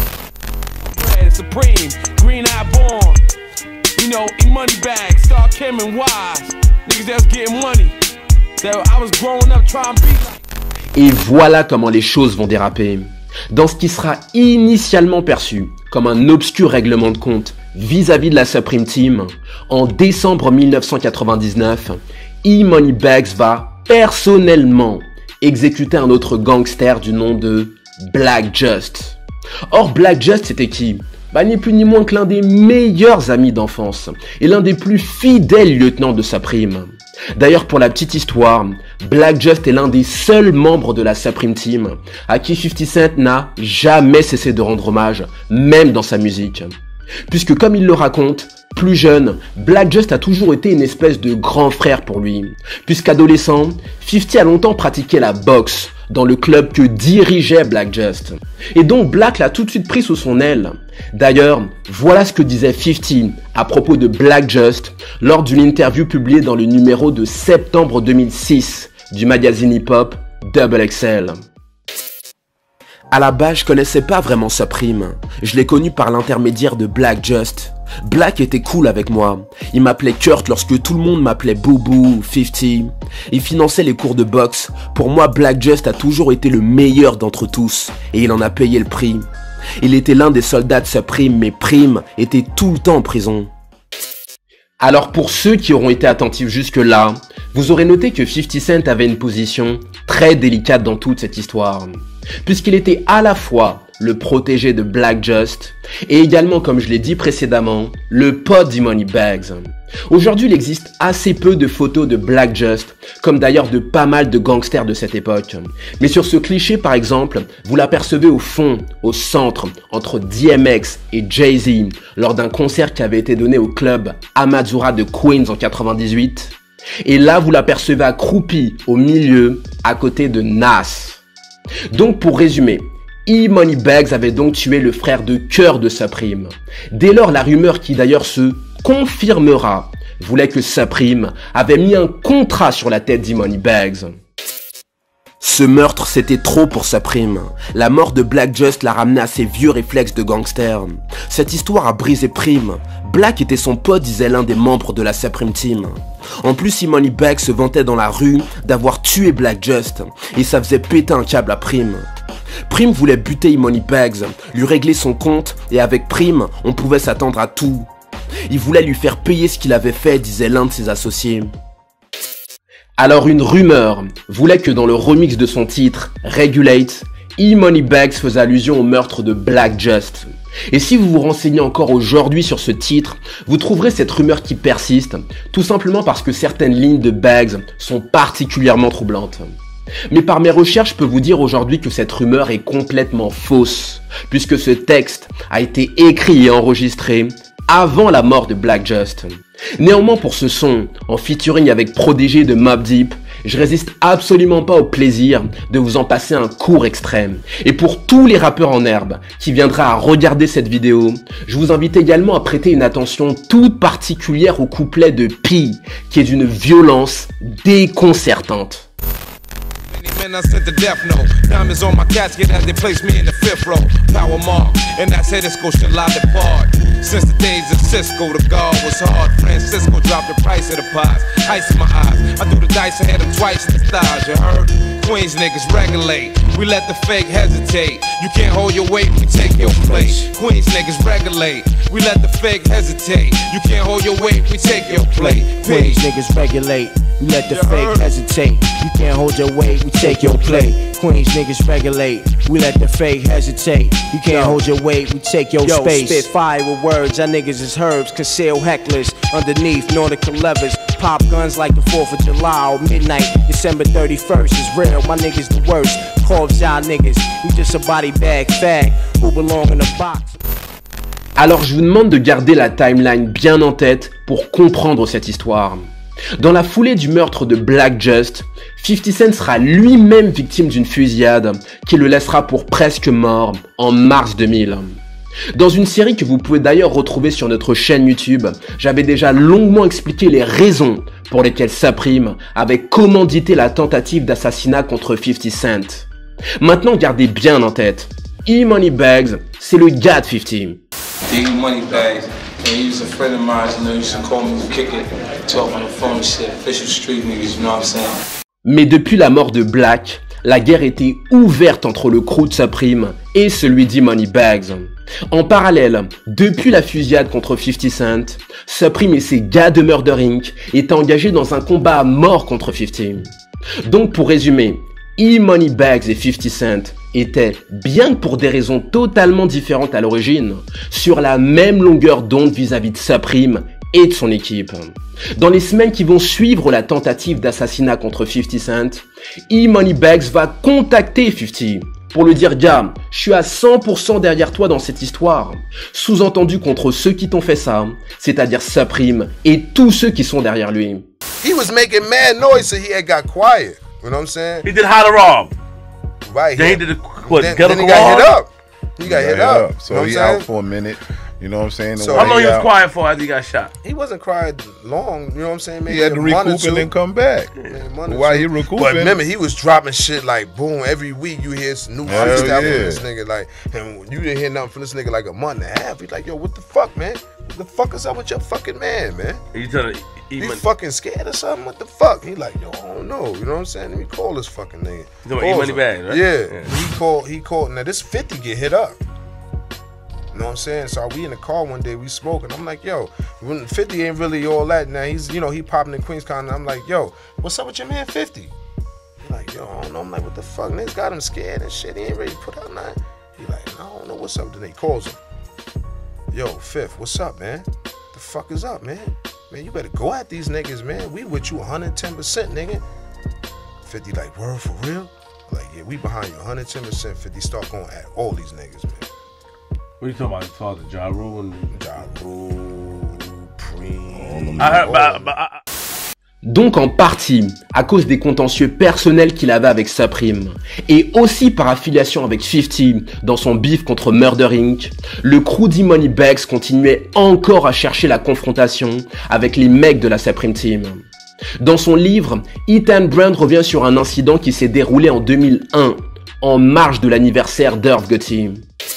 Et voilà comment les choses vont déraper. Dans ce qui sera initialement perçu comme un obscur règlement de compte vis-à-vis de la Supreme Team, en décembre mille neuf cent quatre-vingt-dix-neuf, E-Money Baggs va personnellement exécuter un autre gangster du nom de Black Just. Or, Black Just, c'était qui? Bah, ni plus ni moins que l'un des meilleurs amis d'enfance et l'un des plus fidèles lieutenants de Supreme. D'ailleurs, pour la petite histoire, Black Just est l'un des seuls membres de la Supreme Team à qui fifty Cent n'a jamais cessé de rendre hommage, même dans sa musique. Puisque comme il le raconte, plus jeune, Black Just a toujours été une espèce de grand frère pour lui. Puisqu'adolescent, fifty a longtemps pratiqué la boxe dans le club que dirigeait Black Just. Et donc Black l'a tout de suite pris sous son aile. D'ailleurs, voilà ce que disait fifty à propos de Black Just lors d'une interview publiée dans le numéro de septembre deux mille six du magazine hip-hop Double X L. À la base, je connaissais pas vraiment Supreme. Je l'ai connu par l'intermédiaire de Black Just. Black était cool avec moi. Il m'appelait Kurt lorsque tout le monde m'appelait Boubou, fifty. Il finançait les cours de boxe. Pour moi, Black Just a toujours été le meilleur d'entre tous. Et il en a payé le prix. Il était l'un des soldats de Supreme, mais Prime était tout le temps en prison. Alors pour ceux qui auront été attentifs jusque-là, vous aurez noté que fifty Cent avait une position très délicate dans toute cette histoire. Puisqu'il était à la fois le protégé de Black Just et également, comme je l'ai dit précédemment, le pote d'E-Money Baggs. Aujourd'hui, il existe assez peu de photos de Black Just, comme d'ailleurs de pas mal de gangsters de cette époque. Mais sur ce cliché par exemple, vous l'apercevez au fond, au centre, entre D M X et Jay-Z, lors d'un concert qui avait été donné au club Amazura de Queens en quatre-vingt-dix-huit. Et là, vous l'apercevez accroupi au milieu, à côté de Nas. Donc pour résumer, E-Money Baggs avait donc tué le frère de cœur de Supreme. Dès lors, la rumeur qui d'ailleurs se confirmera voulait que Supreme avait mis un contrat sur la tête d'E-Money Baggs. Ce meurtre, c'était trop pour Supreme. La mort de Black Just l'a ramené à ses vieux réflexes de gangster. Cette histoire a brisé Prime. Black était son pote, disait l'un des membres de la Supreme Team. En plus, E-Money Baggs se vantait dans la rue d'avoir tué Black Just, et ça faisait péter un câble à Prime. Prime voulait buter E-Money Baggs, lui régler son compte, et avec Prime, on pouvait s'attendre à tout. Il voulait lui faire payer ce qu'il avait fait, disait l'un de ses associés. Alors une rumeur voulait que dans le remix de son titre, Regulate, E-Money Baggs faisait allusion au meurtre de Black Just. Et si vous vous renseignez encore aujourd'hui sur ce titre, vous trouverez cette rumeur qui persiste, tout simplement parce que certaines lignes de Baggs sont particulièrement troublantes. Mais par mes recherches, je peux vous dire aujourd'hui que cette rumeur est complètement fausse, puisque ce texte a été écrit et enregistré avant la mort de Black Just. Néanmoins, pour ce son, en featuring avec Prodigy de Mobb Deep, je résiste absolument pas au plaisir de vous en passer un court extrême. Et pour tous les rappeurs en herbe qui viendraient à regarder cette vidéo, je vous invite également à prêter une attention toute particulière au couplet de P, qui est d'une violence déconcertante. I sent the death note. Diamonds on my casket as they place me in the fifth row. Power mark, and that's it, it's go shit live depart. Since the days of Cisco, the guard was hard. Francisco dropped the price of the pies. Ice in my eyes, I threw the dice and had them twice in the styles, you heard? Queens niggas regulate. we let the fake hesitate. You can't hold your weight, we take your place. Queens niggas regulate, we let the fake hesitate. You can't hold your weight, we take your plate. Queens niggas regulate, we let the fake hesitate. You can't hold your weight, we take your plate. Queens niggas regulate, we let the fake hesitate. You can't hold your weight, we take your Yo, space. Spit fire with words, y'all niggas is herbs. Conceal hecklers underneath nautical levers. Pop guns like the fourth of July or midnight. December thirty-first is real, my niggas the worst. Corpse y'all niggas, you just a body bag fag who belong in a box. Alors je vous demande de garder la timeline bien en tête pour comprendre cette histoire. Dans la foulée du meurtre de Black Just, fifty Cent sera lui-même victime d'une fusillade qui le laissera pour presque mort en mars deux mille. Dans une série que vous pouvez d'ailleurs retrouver sur notre chaîne YouTube, j'avais déjà longuement expliqué les raisons pour lesquelles Supreme avait commandité la tentative d'assassinat contre fifty Cent. Maintenant, gardez bien en tête, E-Money Bags, c'est le gars de fifty. E-Money Bags, and he was a friend of mine, you know, he used to call me, kick it, talk on the phone and shit, official street niggas, you know what I'm saying? Mais depuis la mort de Black, la guerre était ouverte entre le crew de Supreme et celui d'E-Money Bags. En parallèle, depuis la fusillade contre fifty Cent, Supreme et ses gars de Murder Incorporated étaient engagés dans un combat à mort contre fifty. Donc pour résumer, E-Money Bags et fifty Cent étaient, bien que pour des raisons totalement différentes à l'origine, sur la même longueur d'onde vis-à-vis de Supreme et de son équipe. Dans les semaines qui vont suivre la tentative d'assassinat contre fifty Cent, E-Money Bags va contacter fifty pour lui dire « Gars, je suis à cent pour cent derrière toi dans cette histoire ». Sous-entendu contre ceux qui t'ont fait ça, c'est-à-dire Supreme et tous ceux qui sont derrière lui. He was making mad noise so he had got quiet. You know what I'm saying? He did how to rob. Right. Then he did the, what, then, then he got hit up. He got He hit got up. hit up. So you know he what I'm out for a minute. You know what I'm saying? So how long he was out. quiet for after he got shot? He wasn't quiet long, you know what I'm saying? Maybe He had to a month or recoup two. and then come back. Yeah, While he recouping. But remember, he was dropping shit like boom every week. You hear some new Hell freestyle from yeah. this nigga, like, and you didn't hear nothing from this nigga like a month and a half. He's like, yo, what the fuck, man? What the fuck is up with your fucking man, man? You tell him, he fucking scared or something? What the fuck? He like, yo, I don't know. You know what I'm saying? Let me call this fucking nigga. You know what, E-Money Bags, right? Yeah. Yeah. He called. He called. Now this fifty get hit up. You know what I'm saying? So we in the car one day, we smoking. I'm like, yo, when fifty ain't really all that. Now he's, you know, he popping in Queens Con. I'm like, yo, what's up with your man fifty? He like, yo, I don't know. I'm like, what the fuck? Niggas got him scared and shit. He ain't ready to put out nothing. He like, I don't know what's up. Then he calls him. Yo, Fifth, what's up, man? The fuck is up, man? Man, you better go at these niggas, man. We with you one hundred ten percent, nigga. fifty like, word for real? Like, yeah, we behind you one hundred ten percent. fifty start going at all these niggas, man. What are you talking about? As far as the Ja Rule and Ja Rule, Preem. I heard about, but I, Donc en partie à cause des contentieux personnels qu'il avait avec Supreme et aussi par affiliation avec fifty dans son beef contre Murder Incorporated, le crew d'E-Money Bags continuait encore à chercher la confrontation avec les mecs de la Supreme Team. Dans son livre, Ethan Brand revient sur un incident qui s'est déroulé en deux mille un, en marge de l'anniversaire d'Irv Gotti.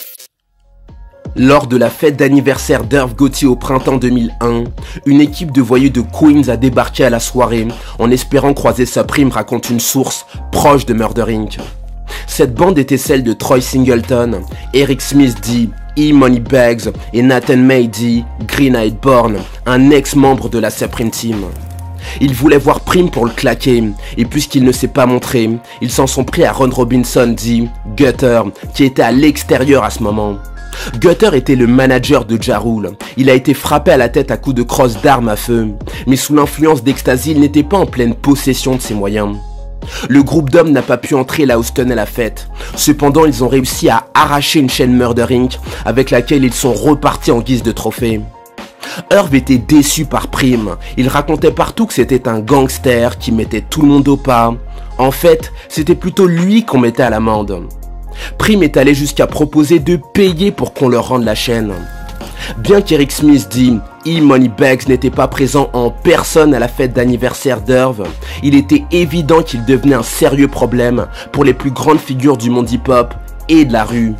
Lors de la fête d'anniversaire d'Irv Gotti au printemps deux mille un, une équipe de voyous de Queens a débarqué à la soirée en espérant croiser Supreme, raconte une source proche de Murder Incorporated. Cette bande était celle de Troy Singleton, Eric Smith dit E-Money Bags et Nathan May dit Green-Eyed Born, un ex-membre de la Supreme Team. Ils voulaient voir Preem pour le claquer, et puisqu'il ne s'est pas montré, ils s'en sont pris à Ron Robinson dit Gutter, qui était à l'extérieur à ce moment. Gutter était le manager de Ja Rule. Il a été frappé à la tête à coups de crosse d'armes à feu, mais sous l'influence d'ecstasy, il n'était pas en pleine possession de ses moyens. Le groupe d'hommes n'a pas pu entrer là où se tenait la fête. Cependant, ils ont réussi à arracher une chaîne Murder Incorporated avec laquelle ils sont repartis en guise de trophée. Irv était déçu par Preem. Il racontait partout que c'était un gangster qui mettait tout le monde au pas. En fait, c'était plutôt lui qu'on mettait à l'amende. Preem est allé jusqu'à proposer de payer pour qu'on leur rende la chaîne. Bien qu'Eric Smith dit E-Money Bags n'était pas présent en personne à la fête d'anniversaire d'Irv, il était évident qu'il devenait un sérieux problème pour les plus grandes figures du monde hip-hop et de la rue.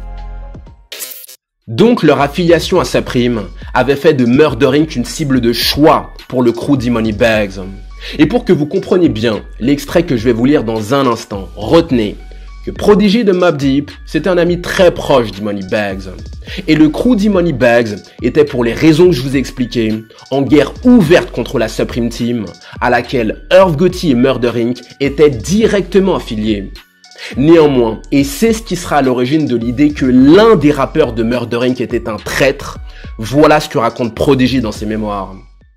Donc leur affiliation à Supreme avait fait de Murder Incorporated une cible de choix pour le crew d'E-Money Bags. Et pour que vous compreniez bien l'extrait que je vais vous lire dans un instant, retenez que Prodigy de Mobb Deep, c'était un ami très proche d'E-Money Baggs. Et le crew d'E-Money Baggs était, pour les raisons que je vous ai expliquées, en guerre ouverte contre la Supreme Team, à laquelle Irv Gotti et Murder Incorporated étaient directement affiliés. Néanmoins, et c'est ce qui sera à l'origine de l'idée que l'un des rappeurs de Murder Incorporated était un traître, voilà ce que raconte Prodigy dans ses mémoires.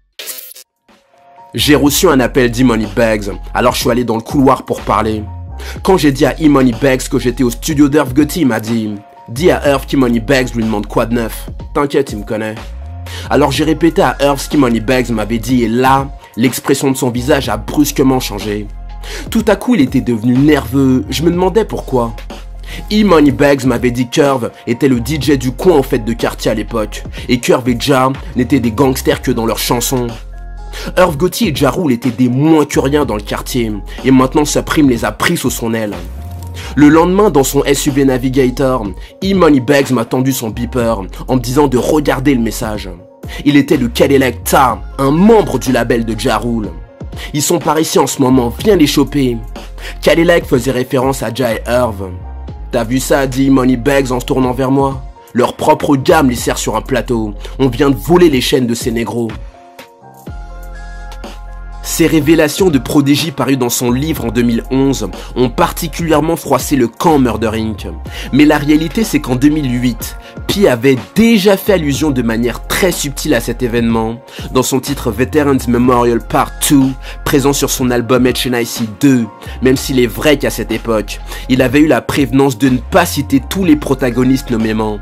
J'ai reçu un appel d'E-Money Baggs, alors je suis allé dans le couloir pour parler. Quand j'ai dit à E-Money Baggs que j'étais au studio d'Irv Gotti, il m'a dit « Dis à Irv qu'E-Money Baggs lui demande quoi de neuf. T'inquiète, il me connaît. » Alors j'ai répété à Irv ce qu'E-Money Baggs m'avait dit et là, l'expression de son visage a brusquement changé. Tout à coup, il était devenu nerveux, je me demandais pourquoi. E-Money Baggs m'avait dit qu'Irv était le D J du coin en fête de quartier à l'époque, et qu'Irv et Ja n'étaient des gangsters que dans leurs chansons. Irv Gotti et Ja Rule étaient des moins que rien dans le quartier, et maintenant Supreme les a pris sous son aile. Le lendemain, dans son S U V Navigator, E-Money Baggs m'a tendu son beeper en me disant de regarder le message. Il était de Cadillac Ta, un membre du label de Ja Rule. Ils sont par ici en ce moment, viens les choper. Cadillac faisait référence à Ja et Irv. T'as vu ça, dit E-Money Baggs en se tournant vers moi. Leur propre gamme les sert sur un plateau. On vient de voler les chaînes de ces négros. Ces révélations de Prodigy parues dans son livre en deux mille onze ont particulièrement froissé le camp Murder Incorporated. Mais la réalité, c'est qu'en deux mille huit, P avait déjà fait allusion de manière très subtile à cet événement dans son titre Veterans Memorial Part deux, présent sur son album H N I C deux, même s'il est vrai qu'à cette époque, il avait eu la prévenance de ne pas citer tous les protagonistes nommément.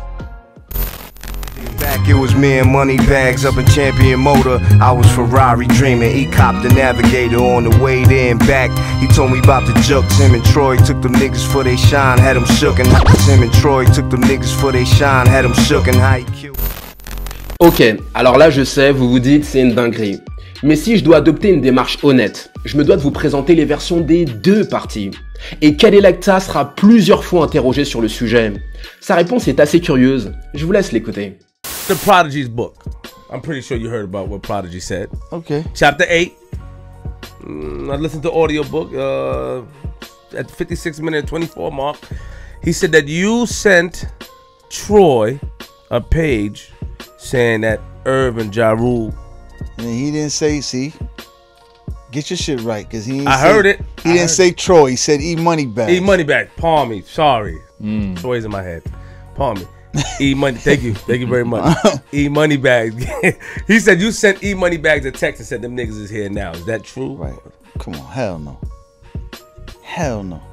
Back, it was me and Money Baggs up in Champion Motor. I was Ferrari dreaming. He copped the Navigator on the way there and back. He told me about the jokes. Him and Troy took them niggas for they shine, had them shook. And him and Troy took them niggas for they shine, had them shook. And how he killed. Ok, alors là je sais, vous vous dites c'est une dinguerie. Mais si je dois adopter une démarche honnête, je me dois de vous présenter les versions des deux parties. Et Cadillac Ta sera plusieurs fois interrogé sur le sujet. Sa réponse est assez curieuse, je vous laisse l'écouter. The Prodigy's book. I'm pretty sure you heard about what Prodigy said. Okay. Chapter eight. Mm, I listened to the audio book uh, at the fifty-six minute twenty-four mark. He said that you sent Troy a page saying that Irv and Ja Rule. And he didn't say, see, get your shit right, because he didn't I say, heard it. He I didn't say it. Troy, he said E-Money Baggs. E-Money Baggs. Pardon me. Sorry. Mm. Troy's in my head. Pardon me. E-Money, thank you, thank you very much. E-Money Baggs. He said you sent E-Money Baggs a text and said them niggas is here now. Is that true? Right. Come on, hell no. Hell no.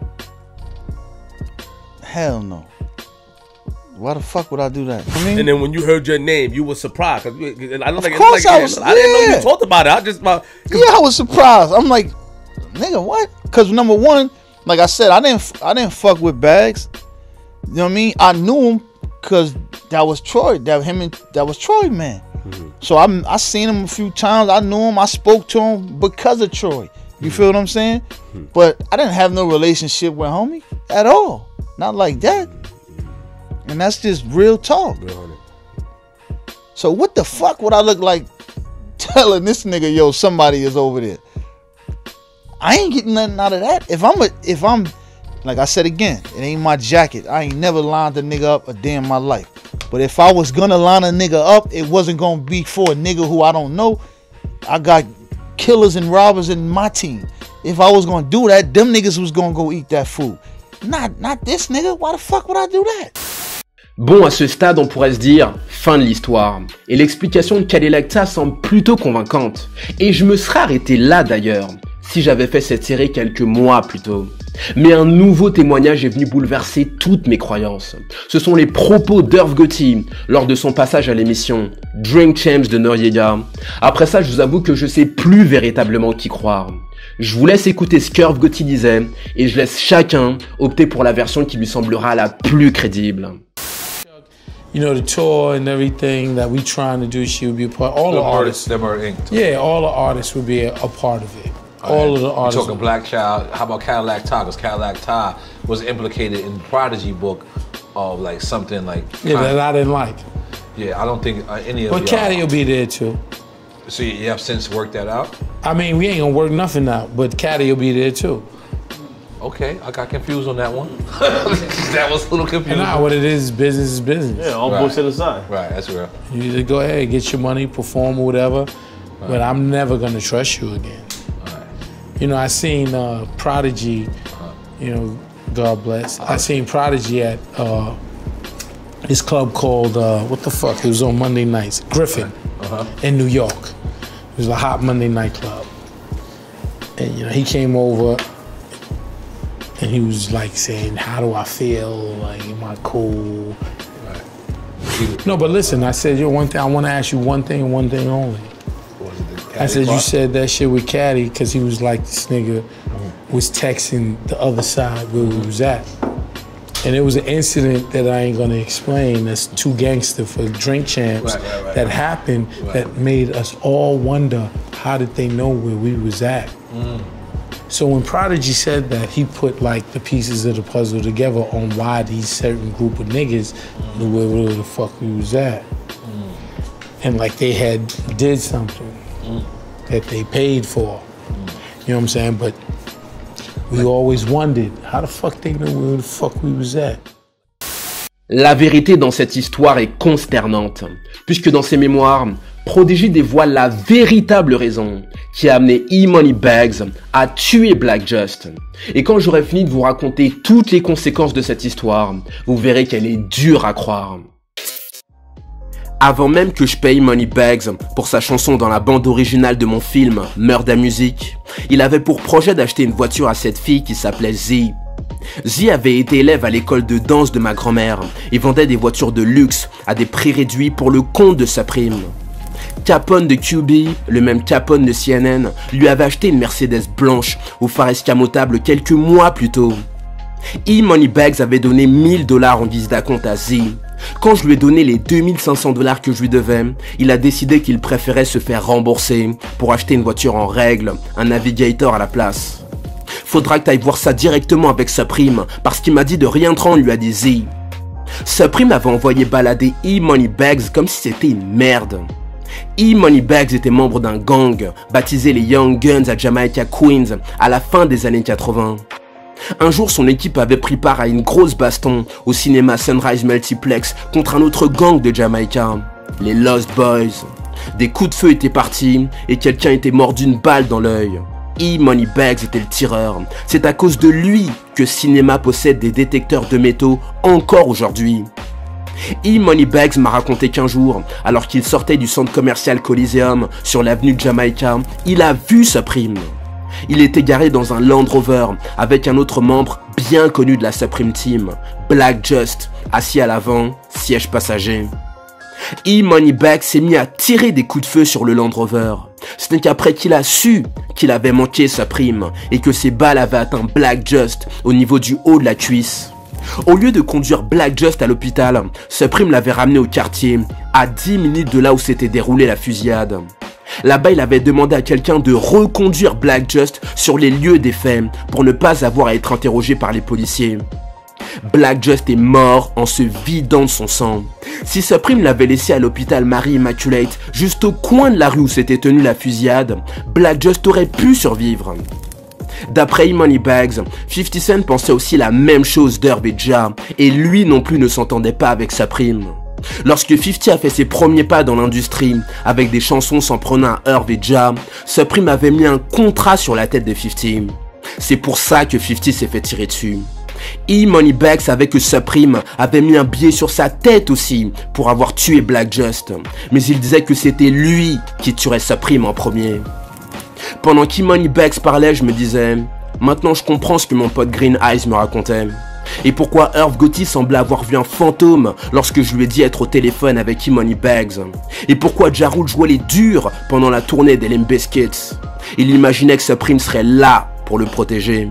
Hell no. Why the fuck would I do that? I mean, and then when you heard your name, you were surprised. I don't of think course like, I was. I didn't yeah. know you talked about it. I just about. Yeah, I was surprised. I'm like, nigga, what? Because number one, like I said, I didn't, I didn't fuck with Baggs. You know what I mean? I knew him. Cause that was Troy, that him and that was Troy, man. Mm-hmm. So I I seen him a few times. I knew him. I spoke to him because of Troy. You mm-hmm. feel what I'm saying? Mm-hmm. But I didn't have no relationship with homie at all. Not like that. And that's just real talk. Real so what the fuck would I look like telling this nigga, yo, somebody is over there? I ain't getting nothing out of that. If I'm a, if I'm Like I said again, it ain't my jacket. I ain't never lined a nigga up a day in my life. But if I was gonna line a nigga up, it wasn't gonna be for a nigga who I don't know. I got killers and robbers in my team. If I was gonna do that, them niggas was gonna go eat that food. Not, not this nigga. Why the fuck would I do that? Bon, à ce stade, on pourrait se dire fin de l'histoire. Et l'explication de Cadillac Ta semble plutôt convaincante. Et je me serais arrêté là d'ailleurs, si j'avais fait cette série quelques mois plus tôt. Mais un nouveau témoignage est venu bouleverser toutes mes croyances. Ce sont les propos d'Irv Gotti lors de son passage à l'émission Drink Champs de Noriega. Après ça, je vous avoue que je sais plus véritablement qui croire. Je vous laisse écouter ce qu'Irv Gotti disait et je laisse chacun opter pour la version qui lui semblera la plus crédible. You know, the tour and everything that we trying to do, she would be a part. All the, the artists, them are inked. Yeah, all the artists would be a, a part of it. All of the artists. You're talking Black Child. How about Cadillac Ta? Because Cadillac Ta was implicated in the Prodigy book of like something like. Yeah, that I didn't like. Yeah, I don't think uh, any of. But Caddy will be there too. So you have since worked that out? I mean, we ain't gonna work nothing out, but Caddy will be there too. Okay, I got confused on that one. That was a little confusing. Nah, what it is, business is business. Yeah, all right. bullshit aside. Right, that's real. You either go ahead, get your money, perform or whatever, right. but I'm never gonna trust you again. Right. You know, I seen uh, Prodigy, uh-huh. you know, God bless. Uh-huh. I seen Prodigy at uh, this club called, uh, what the fuck, it was on Monday nights, Griffin, uh-huh. in New York. It was a hot Monday night club. And you know, he came over and he was like saying, how do I feel? Like, am I cool? Right. No, but listen, I said, yo, one thing, I want to ask you one thing and one thing only. I said, part? You said that shit with Caddy because he was like, this nigga mm-hmm. was texting the other side where we was at. And it was an incident that I ain't gonna explain. That's too gangster for Drink Champs right, right, right, that right. happened right. that made us all wonder, how did they know where we was at? Mm. So when Prodigy said that, he put like the pieces of the puzzle together on why these certain group of niggas mm. knew where, where the fuck we was at. Mm. And like they had did something mm. that they paid for. Mm. You know what I'm saying? But we always wondered, how the fuck they knew where the fuck we was at? La vérité dans cette histoire est consternante, puisque dans ses mémoires, Prodigy dévoile la véritable raison qui a amené E-Money Bags à tuer Black Just. Et quand j'aurai fini de vous raconter toutes les conséquences de cette histoire, vous verrez qu'elle est dure à croire. Avant même que je paye Money Bags pour sa chanson dans la bande originale de mon film Murda Music, il avait pour projet d'acheter une voiture à cette fille qui s'appelait Z. Z avait été élève à l'école de danse de ma grand-mère et vendait des voitures de luxe à des prix réduits pour le compte de sa prime. Capone de Q B, le même Capone de C N N, lui avait acheté une Mercedes blanche au phare escamotable quelques mois plus tôt. E-Money Bags avait donné mille dollars en guise d'acompte à Z. Quand je lui ai donné les deux mille cinq cents dollars que je lui devais, il a décidé qu'il préférait se faire rembourser pour acheter une voiture en règle, un Navigator à la place. Faudra que tu ailles voir ça directement avec Supreme, parce qu'il m'a dit de rien prendre, lui a dit Z. Supreme avait envoyé balader E-Money Bags comme si c'était une merde. E-Money Bags était membre d'un gang baptisé les Young Guns à Jamaica Queens à la fin des années quatre-vingts. Un jour, son équipe avait pris part à une grosse baston au cinéma Sunrise Multiplex contre un autre gang de Jamaïca, les Lost Boys. Des coups de feu étaient partis et quelqu'un était mort d'une balle dans l'œil. E-Money Bags était le tireur. C'est à cause de lui que Cinéma possède des détecteurs de métaux encore aujourd'hui. E-Money Bags m'a raconté qu'un jour, alors qu'il sortait du centre commercial Coliseum sur l'avenue de Jamaïca, il a vu Supreme. Il était garé dans un Land Rover avec un autre membre bien connu de la Supreme Team, Black Just, assis à l'avant, siège passager. E-Money Bags s'est mis à tirer des coups de feu sur le Land Rover. Ce n'est qu'après qu'il a su qu'il avait manqué Supreme et que ses balles avaient atteint Black Just au niveau du haut de la cuisse. Au lieu de conduire Black Just à l'hôpital, Supreme l'avait ramené au quartier, à dix minutes de là où s'était déroulée la fusillade. Là-bas, il avait demandé à quelqu'un de reconduire Black Just sur les lieux des faits pour ne pas avoir à être interrogé par les policiers. Black Just est mort en se vidant de son sang. Si Supreme l'avait laissé à l'hôpital Mary Immaculate, juste au coin de la rue où s'était tenue la fusillade, Black Just aurait pu survivre. D'après E-Money Bags, fifty Cent pensait aussi la même chose d'Herb et Ja, et lui non plus ne s'entendait pas avec Supreme. Lorsque fifty a fait ses premiers pas dans l'industrie, avec des chansons s'en prenant à Herb et Ja, Supreme avait mis un contrat sur la tête de fifty. C'est pour ça que fifty s'est fait tirer dessus. E-Money Bags savait que Supreme avait mis un billet sur sa tête aussi pour avoir tué Black Just, mais il disait que c'était lui qui tuerait Supreme en premier. Pendant qu'E-Money Bags parlait, je me disais, maintenant je comprends ce que mon pote Green Eyes me racontait. Et pourquoi Irv Gotti semblait avoir vu un fantôme lorsque je lui ai dit être au téléphone avec E-Money Bags. Et pourquoi Ja Rule jouait les durs pendant la tournée des Limp Bizkit. Il imaginait que Supreme serait là pour le protéger.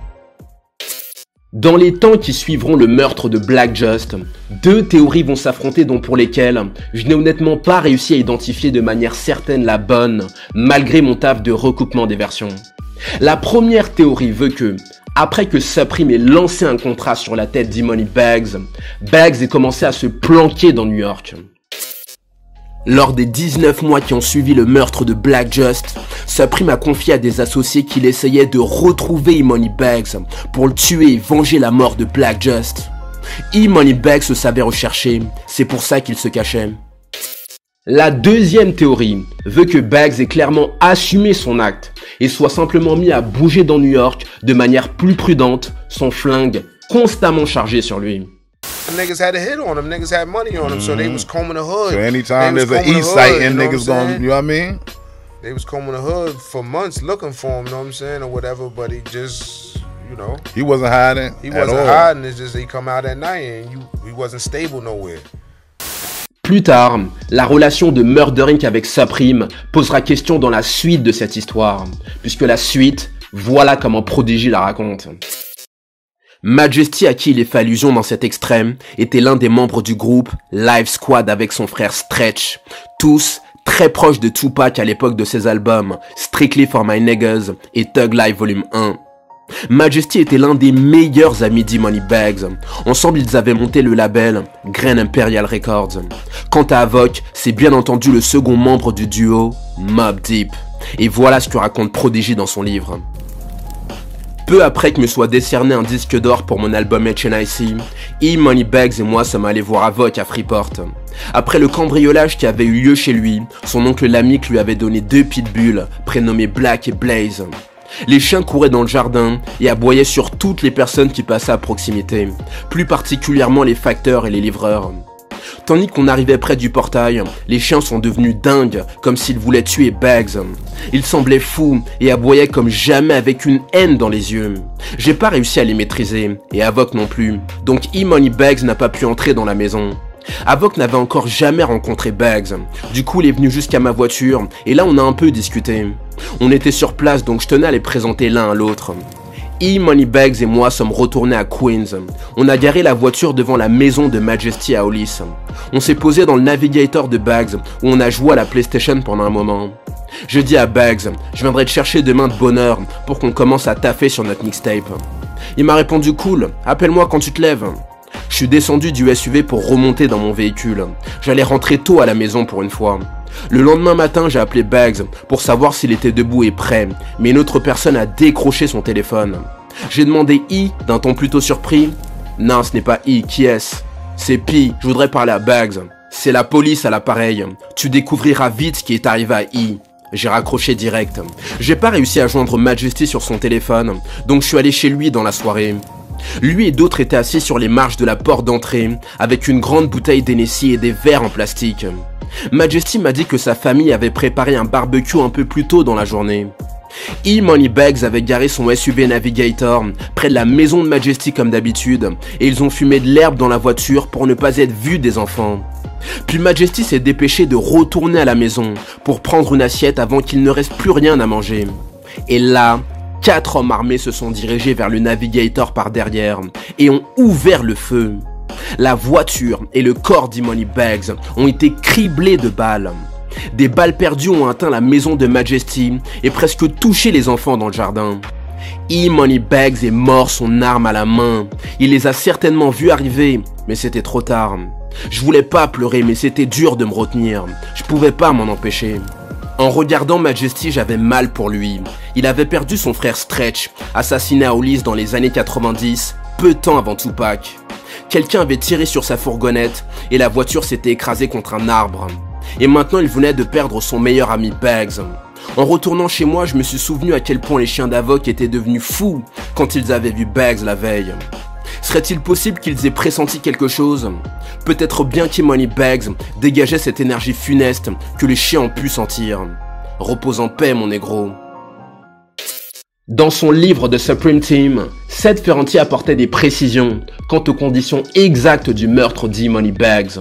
Dans les temps qui suivront le meurtre de Black Just, deux théories vont s'affronter dont pour lesquelles je n'ai honnêtement pas réussi à identifier de manière certaine la bonne, malgré mon taf de recoupement des versions. La première théorie veut que, après que Supreme ait lancé un contrat sur la tête d'E-Money Bags, Bags ait commencé à se planquer dans New York. Lors des dix-neuf mois qui ont suivi le meurtre de Black Just, Supreme a confié à des associés qu'il essayait de retrouver E-Money Bags pour le tuer et venger la mort de Black Just. E-Money Bags se savait recherché, c'est pour ça qu'il se cachait. La deuxième théorie veut que Bags ait clairement assumé son acte et soit simplement mis à bouger dans New York de manière plus prudente, son flingue constamment chargé sur lui. Niggas had a hit on them, niggas had money on them, mm-hmm. so they was combing the hood. So anytime there's an east side and niggas gonna, you know what I mean? They was combing the hood for months looking for him, you know what I'm saying, or whatever, but he just, you know. He wasn't hiding He at wasn't all. hiding, it's just he come out at night and you, he wasn't stable nowhere. Plus tard, la relation de Murder Incorporated avec Supreme posera question dans la suite de cette histoire, puisque la suite, voilà comment Prodigy la raconte. Majesty, à qui il est fait allusion dans cet extrême, était l'un des membres du groupe Live Squad avec son frère Stretch, tous très proches de Tupac à l'époque de ses albums Strictly for My Niggas et Thug Life Volume un. Majesty était l'un des meilleurs amis d'E-Money Bags. Ensemble, ils avaient monté le label Grand Imperial Records. Quant à Avoc, c'est bien entendu le second membre du duo Mobb Deep. Et voilà ce que raconte Prodigy dans son livre. Peu après que me soit décerné un disque d'or pour mon album H N I C, E-Money Bags et moi sommes allés voir Avoc à Freeport. Après le cambriolage qui avait eu lieu chez lui, son oncle Lamick lui avait donné deux pitbulls, prénommés Black et Blaze. Les chiens couraient dans le jardin et aboyaient sur toutes les personnes qui passaient à proximité, plus particulièrement les facteurs et les livreurs. Tandis qu'on arrivait près du portail, les chiens sont devenus dingues, comme s'ils voulaient tuer Bags. Ils semblaient fous et aboyaient comme jamais avec une haine dans les yeux. J'ai pas réussi à les maîtriser, et Avoc non plus, donc E-Money Bags n'a pas pu entrer dans la maison. Avoc n'avait encore jamais rencontré Bags, du coup il est venu jusqu'à ma voiture, et là on a un peu discuté. On était sur place donc je tenais à les présenter l'un à l'autre. E-Money Bags et moi sommes retournés à Queens. On a garé la voiture devant la maison de Majesty à Hollis. On s'est posé dans le Navigator de Bags où on a joué à la PlayStation pendant un moment. Je dis à Bags, je viendrai te chercher demain de bonne heure pour qu'on commence à taffer sur notre mixtape. Il m'a répondu cool, appelle-moi quand tu te lèves. Je suis descendu du S U V pour remonter dans mon véhicule. J'allais rentrer tôt à la maison pour une fois. Le lendemain matin, j'ai appelé Bags pour savoir s'il était debout et prêt, mais une autre personne a décroché son téléphone. J'ai demandé I d'un ton plutôt surpris. Non, ce n'est pas I, qui est-ce? C'est Pi, je voudrais parler à Bags. C'est la police à l'appareil. Tu découvriras vite ce qui est arrivé à I. J'ai raccroché direct. J'ai pas réussi à joindre Majesty sur son téléphone, donc je suis allé chez lui dans la soirée. Lui et d'autres étaient assis sur les marches de la porte d'entrée, avec une grande bouteille d'Hennessy et des verres en plastique. Majesty m'a dit que sa famille avait préparé un barbecue un peu plus tôt dans la journée. E-Money Bags avait garé son S U V Navigator près de la maison de Majesty comme d'habitude, et ils ont fumé de l'herbe dans la voiture pour ne pas être vus des enfants. Puis Majesty s'est dépêché de retourner à la maison pour prendre une assiette avant qu'il ne reste plus rien à manger. Et là, quatre hommes armés se sont dirigés vers le Navigator par derrière et ont ouvert le feu. La voiture et le corps d'E-Money Bags ont été criblés de balles. Des balles perdues ont atteint la maison de Majesty et presque touché les enfants dans le jardin. E-Money Bags est mort son arme à la main. Il les a certainement vus arriver, mais c'était trop tard. Je voulais pas pleurer, mais c'était dur de me retenir. Je pouvais pas m'en empêcher. En regardant Majesty, j'avais mal pour lui. Il avait perdu son frère Stretch, assassiné à Hollis dans les années quatre-vingt-dix, peu de temps avant Tupac. Quelqu'un avait tiré sur sa fourgonnette et la voiture s'était écrasée contre un arbre. Et maintenant, il venait de perdre son meilleur ami Bags. En retournant chez moi, je me suis souvenu à quel point les chiens d'Avoc étaient devenus fous quand ils avaient vu Bags la veille. Serait-il possible qu'ils aient pressenti quelque chose? Peut-être bien qu'E-Money Bags dégageait cette énergie funeste que les chiens ont pu sentir. Repose en paix, mon négro. Dans son livre de Supreme Team, Seth Ferranti apportait des précisions quant aux conditions exactes du meurtre d'E-Money Bags.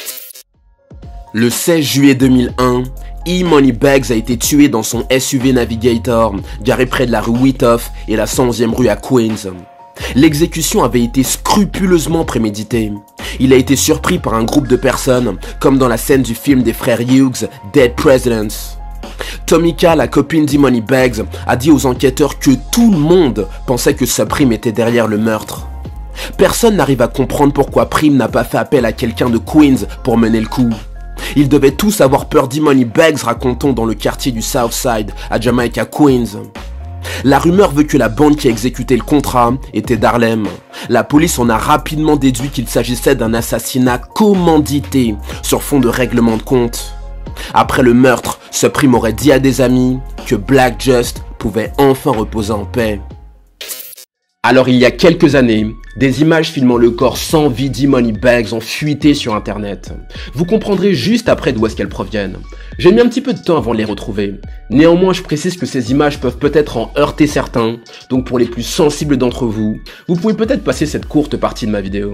Le seize juillet deux mille un, E-Money Bags a été tué dans son S U V Navigator, garé près de la rue Wythoff et la cent onzième rue à Queens. L'exécution avait été scrupuleusement préméditée. Il a été surpris par un groupe de personnes, comme dans la scène du film des frères Hughes, Dead Presidents. Tomika, la copine d'E-Money Bags, a dit aux enquêteurs que tout le monde pensait que Supreme était derrière le meurtre. Personne n'arrive à comprendre pourquoi Prime n'a pas fait appel à quelqu'un de Queens pour mener le coup. Ils devaient tous avoir peur d'E-Money Bags, raconte-t-on dans le quartier du Southside, à Jamaica, Queens. La rumeur veut que la bande qui a exécuté le contrat était d'Harlem. La police en a rapidement déduit qu'il s'agissait d'un assassinat commandité sur fond de règlement de compte. Après le meurtre, Supreme aurait dit à des amis que Black Just pouvait enfin reposer en paix. Alors il y a quelques années, des images filmant le corps sans vie d'E-Money Bags ont fuité sur internet. Vous comprendrez juste après d'où est-ce qu'elles proviennent. J'ai mis un petit peu de temps avant de les retrouver. Néanmoins, je précise que ces images peuvent peut-être en heurter certains, donc pour les plus sensibles d'entre vous, vous pouvez peut-être passer cette courte partie de ma vidéo.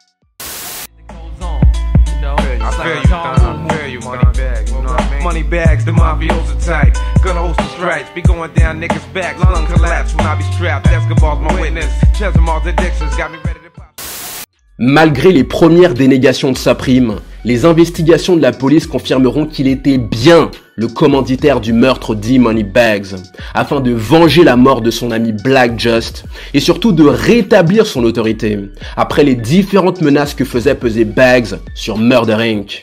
Money bags, the mafioso type. Gonna host the strikes, be going down niggas' backs. Lung collapse when I be strapped. Escobar's my witness. Chesimard's addictions got me ready to pop. Malgré les premières dénégations de Supreme, les investigations de la police confirmeront qu'il était bien le commanditaire du meurtre d'E-Money Bags, afin de venger la mort de son ami Black Just, et surtout de rétablir son autorité, après les différentes menaces que faisait peser Bags sur Murder Incorporated.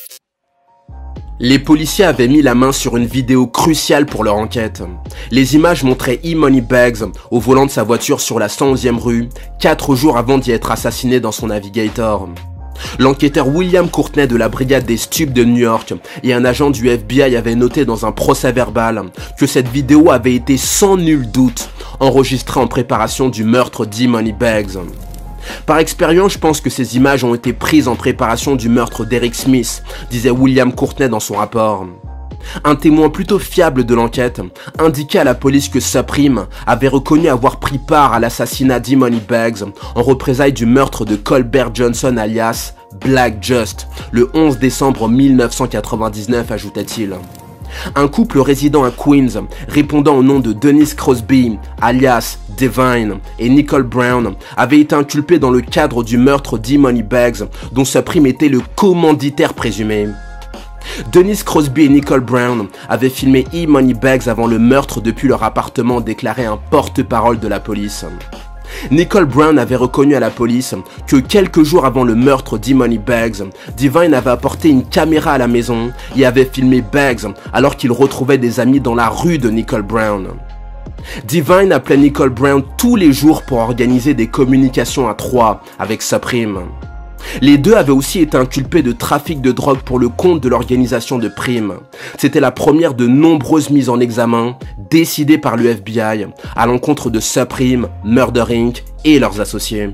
Les policiers avaient mis la main sur une vidéo cruciale pour leur enquête. Les images montraient E-Money Bags au volant de sa voiture sur la cent onzième rue, quatre jours avant d'y être assassiné dans son Navigator. L'enquêteur William Courtney de la brigade des Stupes de New York et un agent du F B I avaient noté dans un procès verbal que cette vidéo avait été sans nul doute enregistrée en préparation du meurtre d'E-Money Bags. Par expérience, je pense que ces images ont été prises en préparation du meurtre d'Eric Smith, disait William Courtney dans son rapport. Un témoin plutôt fiable de l'enquête indiquait à la police que Supreme avait reconnu avoir pris part à l'assassinat d'E-Money Bags en représailles du meurtre de Colbert Johnson alias Black Just, le onze décembre mille neuf cent quatre-vingt-dix-neuf, ajoutait-il. Un couple résidant à Queens, répondant au nom de Dennis Crosby, alias Divine, et Nicole Brown, avait été inculpé dans le cadre du meurtre d'E-Money Bags, dont Supreme était le commanditaire présumé. Dennis Crosby et Nicole Brown avaient filmé E-Money Bags avant le meurtre depuis leur appartement, déclarait un porte-parole de la police. Nicole Brown avait reconnu à la police que quelques jours avant le meurtre d'E-Money Bags, Divine avait apporté une caméra à la maison et avait filmé Bags alors qu'il retrouvait des amis dans la rue de Nicole Brown. Divine appelait Nicole Brown tous les jours pour organiser des communications à trois avec Supreme. Les deux avaient aussi été inculpés de trafic de drogue pour le compte de l'organisation de Prime. C'était la première de nombreuses mises en examen décidées par le F B I à l'encontre de Supreme, Murder Incorporated et leurs associés.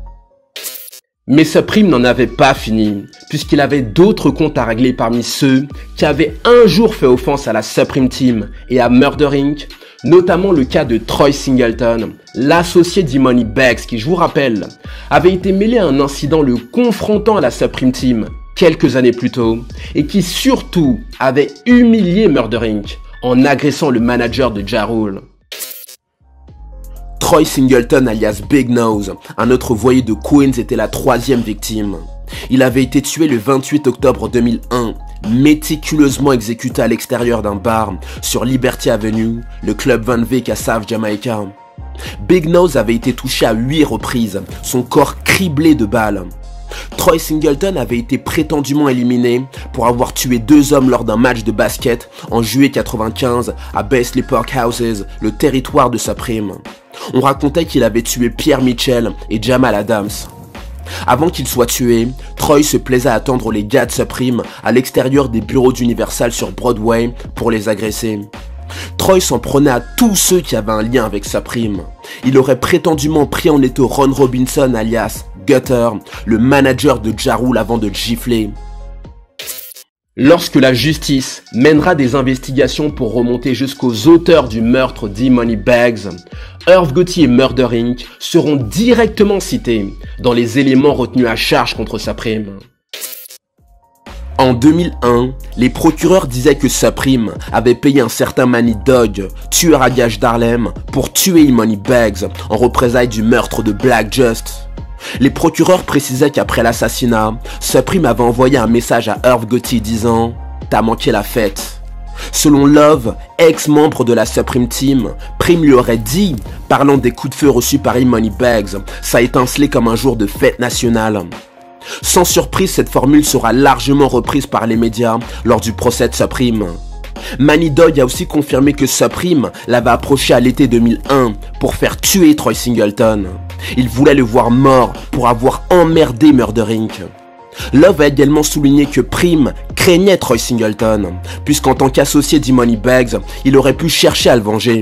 Mais Supreme n'en avait pas fini, puisqu'il avait d'autres comptes à régler parmi ceux qui avaient un jour fait offense à la Supreme Team et à Murder Incorporated, notamment le cas de Troy Singleton, l'associé d'E-Money Bags qui, je vous rappelle, avait été mêlé à un incident le confrontant à la Supreme Team quelques années plus tôt, et qui surtout avait humilié Murder Incorporated en agressant le manager de Ja Rule. Troy Singleton alias Big Nose, un autre voyé de Queens, était la troisième victime. Il avait été tué le vingt-huit octobre deux mille un, méticuleusement exécuté à l'extérieur d'un bar sur Liberty Avenue, le club Van Vick à South Jamaica. Big Nose avait été touché à huit reprises, son corps criblé de balles. Troy Singleton avait été prétendument éliminé pour avoir tué deux hommes lors d'un match de basket en juillet quatre-vingt-quinze à Baisley Park Houses, le territoire de Supreme. On racontait qu'il avait tué Pierre Mitchell et Jamal Adams. Avant qu'il soit tué, Troy se plaisait à attendre les gars de Supreme à l'extérieur des bureaux d'Universal sur Broadway pour les agresser. Troy s'en prenait à tous ceux qui avaient un lien avec Supreme. Il aurait prétendument pris en étau Ron Robinson alias Gutter, le manager de Ja Rule, avant de le gifler. Lorsque la justice mènera des investigations pour remonter jusqu'aux auteurs du meurtre d'E-Money Bags, Irv Gotti et Murder Incorporated seront directement cités dans les éléments retenus à charge contre Supreme. En deux mille un, les procureurs disaient que Supreme avait payé un certain Manny Dog, tueur à gages d'Harlem, pour tuer E-Money Bags en représailles du meurtre de Black Just. Les procureurs précisaient qu'après l'assassinat, Supreme avait envoyé un message à Irv Gotti disant « T'as manqué la fête ». Selon Love, ex-membre de la Supreme Team, Prime lui aurait dit, parlant des coups de feu reçus par E-Money Bags, ça a étincelé comme un jour de fête nationale. Sans surprise, cette formule sera largement reprise par les médias lors du procès de Supreme. Manny Dog a aussi confirmé que Supreme l'avait approché à l'été deux mille un pour faire tuer Troy Singleton. Il voulait le voir mort pour avoir emmerdé Murder Incorporated. Love a également souligné que Prime craignait Troy Singleton, puisqu'en tant qu'associé d'E-Money Bags, il aurait pu chercher à le venger.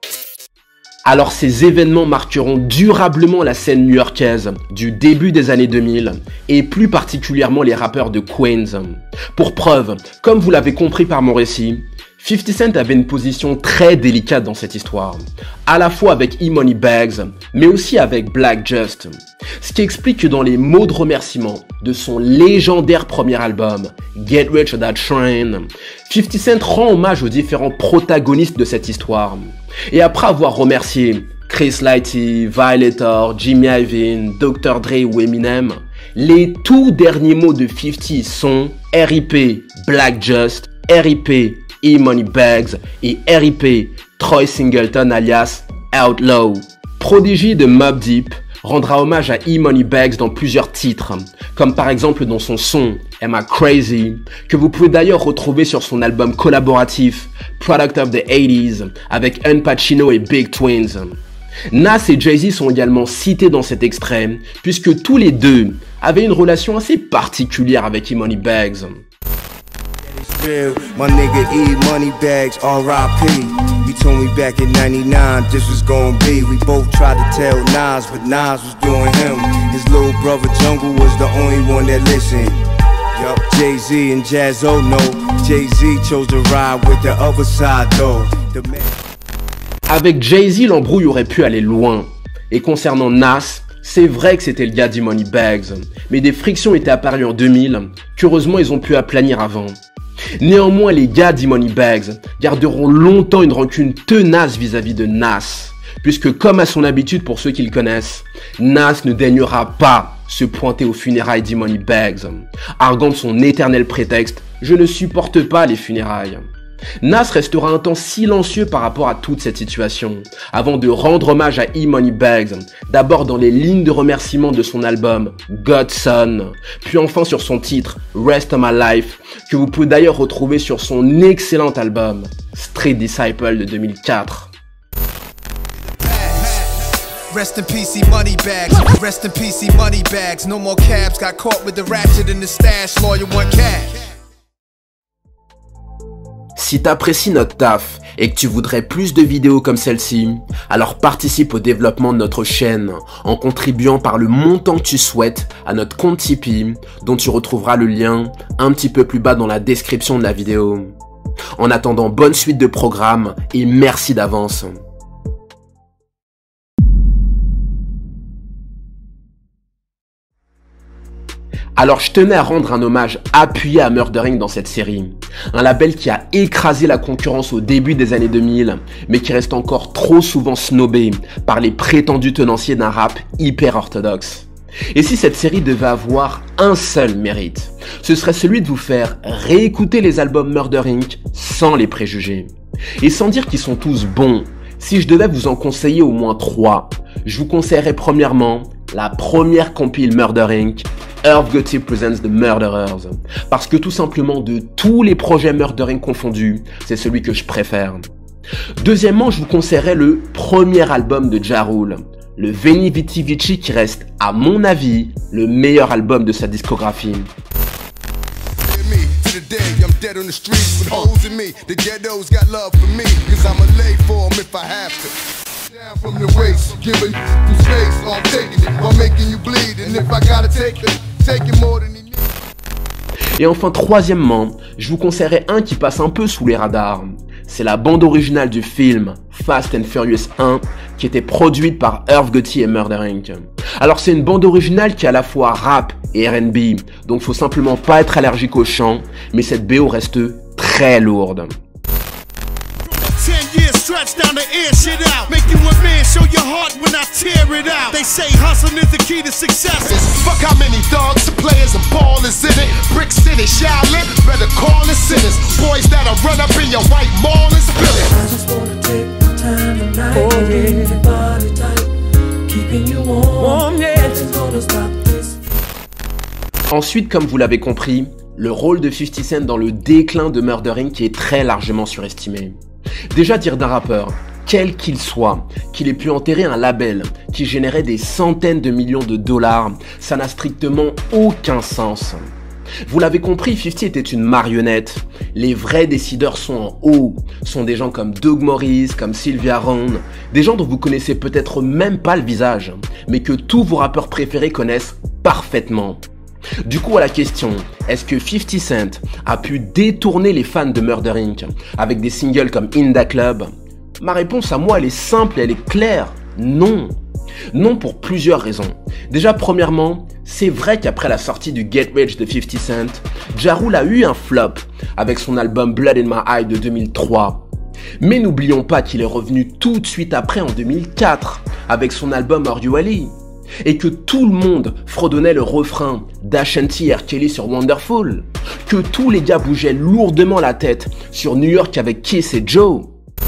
Alors ces événements marqueront durablement la scène new-yorkaise du début des années deux mille et plus particulièrement les rappeurs de Queens. Pour preuve, comme vous l'avez compris par mon récit, fifty Cent avait une position très délicate dans cette histoire, à la fois avec E-Money Bags, mais aussi avec Black Just. Ce qui explique que dans les mots de remerciement de son légendaire premier album, Get Rich or Die Trying, fifty Cent rend hommage aux différents protagonistes de cette histoire. Et après avoir remercié Chris Lighty, Violator, Jimmy Iovine, docteur Dre ou Eminem, les tout derniers mots de fifty sont R I P Black Just, R I P E-Money Bags et R I P Troy Singleton alias Outlaw. Prodigy de Mobb Deep rendra hommage à E-Money Bags dans plusieurs titres, comme par exemple dans son son Am I Crazy, que vous pouvez d'ailleurs retrouver sur son album collaboratif Product of the eighties avec Un Pacino et Big Twins. Nas et Jay-Z sont également cités dans cet extrait, puisque tous les deux avaient une relation assez particulière avec E-Money Bags. Real, my nigga E-Money Bags, R I P. He told me back in ninety-nine this was gonna be. We both tried to tell Nas, but Nas was doing him. His little brother Jungle was the only one that listened. Yup, Jay-Z and Jaz-O know. Jay-Z chose to ride with the other side though. The man... Avec Jay-Z, l'embrouille aurait pu aller loin. Et concernant Nas, c'est vrai que c'était le gars d'E-Money Bags, mais des frictions étaient apparues en deux mille, qu'heureusement ils ont pu aplanir avant. Néanmoins, les gars d'E-Money Bags garderont longtemps une rancune tenace vis-à-vis de Nas, puisque comme à son habitude pour ceux qui le connaissent, Nas ne daignera pas se pointer aux funérailles d'E-Money Bags, arguant de son éternel prétexte « Je ne supporte pas les funérailles ». Nas restera un temps silencieux par rapport à toute cette situation, avant de rendre hommage à E-Money Bags, d'abord dans les lignes de remerciement de son album Godson, puis enfin sur son titre Rest of My Life, que vous pouvez d'ailleurs retrouver sur son excellent album Street Disciple de deux mille quatre. Rest in peace, E-Money Bags. Rest in peace, E-Money Bags. No more cabs, got caught with the ratchet in the stash. Lawyer want cash. Si t'apprécies notre taf et que tu voudrais plus de vidéos comme celle-ci, alors participe au développement de notre chaîne en contribuant par le montant que tu souhaites à notre compte Tipeee, dont tu retrouveras le lien un petit peu plus bas dans la description de la vidéo. En attendant, bonne suite de programmes et merci d'avance. Alors je tenais à rendre un hommage appuyé à Murder Incorporated dans cette série, un label qui a écrasé la concurrence au début des années deux mille, mais qui reste encore trop souvent snobé par les prétendus tenanciers d'un rap hyper orthodoxe. Et si cette série devait avoir un seul mérite, ce serait celui de vous faire réécouter les albums Murder Incorporated sans les préjugés. Et sans dire qu'ils sont tous bons, si je devais vous en conseiller au moins trois, je vous conseillerais premièrement la première compile Murder Incorporated, Irv Gotti Presents The Murderers, parce que tout simplement de tous les projets Murder Incorporated confondus, c'est celui que je préfère. Deuxièmement, je vous conseillerais le premier album de Ja Rule, le Veni Vidi Vici, qui reste, à mon avis, le meilleur album de sa discographie. Et enfin, troisièmement, je vous conseillerais un qui passe un peu sous les radars. C'est la bande originale du film Fast and Furious un, qui était produite par Irv Gotti et Murder Incorporated. Alors c'est une bande originale qui est à la fois rap et R and B, donc faut simplement pas être allergique au chant, mais cette B O reste très lourde. Stretch down the air, shit out. Make you a man, show your heart when I tear it out. They say hustling is the key to success. Fuck how many thugs, players, and ballers in it. Brick City, Shaolin, better call it sinners. Boys that'll run up in your white mall and spill it. I just wanna take the time tonight. Oh, yeah. Your body tight, keeping you warm. Warm, yeah. Nothing's gonna stop this. Ensuite, comme vous l'avez compris, le rôle de fifty Cent dans le déclin de Murder Incorporated est très largement surestimé. Déjà dire d'un rappeur, quel qu'il soit, qu'il ait pu enterrer un label qui générait des centaines de millions de dollars, ça n'a strictement aucun sens. Vous l'avez compris, fifty était une marionnette. Les vrais décideurs sont en haut, sont des gens comme Doug Morris, comme Sylvia Rhone, des gens dont vous connaissez peut-être même pas le visage, mais que tous vos rappeurs préférés connaissent parfaitement. Du coup, à la question, est-ce que fifty Cent a pu détourner les fans de Murder Incorporated avec des singles comme In Da Club? Ma réponse à moi, elle est simple et elle est claire, non. Non pour plusieurs raisons. Déjà, premièrement, c'est vrai qu'après la sortie du Get Rich de fifty Cent, Ja Rule a eu un flop avec son album Blood in My Eye de deux mille trois. Mais n'oublions pas qu'il est revenu tout de suite après en deux mille quatre avec son album Are You Ali, et que tout le monde fredonnait le refrain d'Ashanti et R. Kelly sur Wonderful, que tous les gars bougeaient lourdement la tête sur New York avec Kiss et Joe.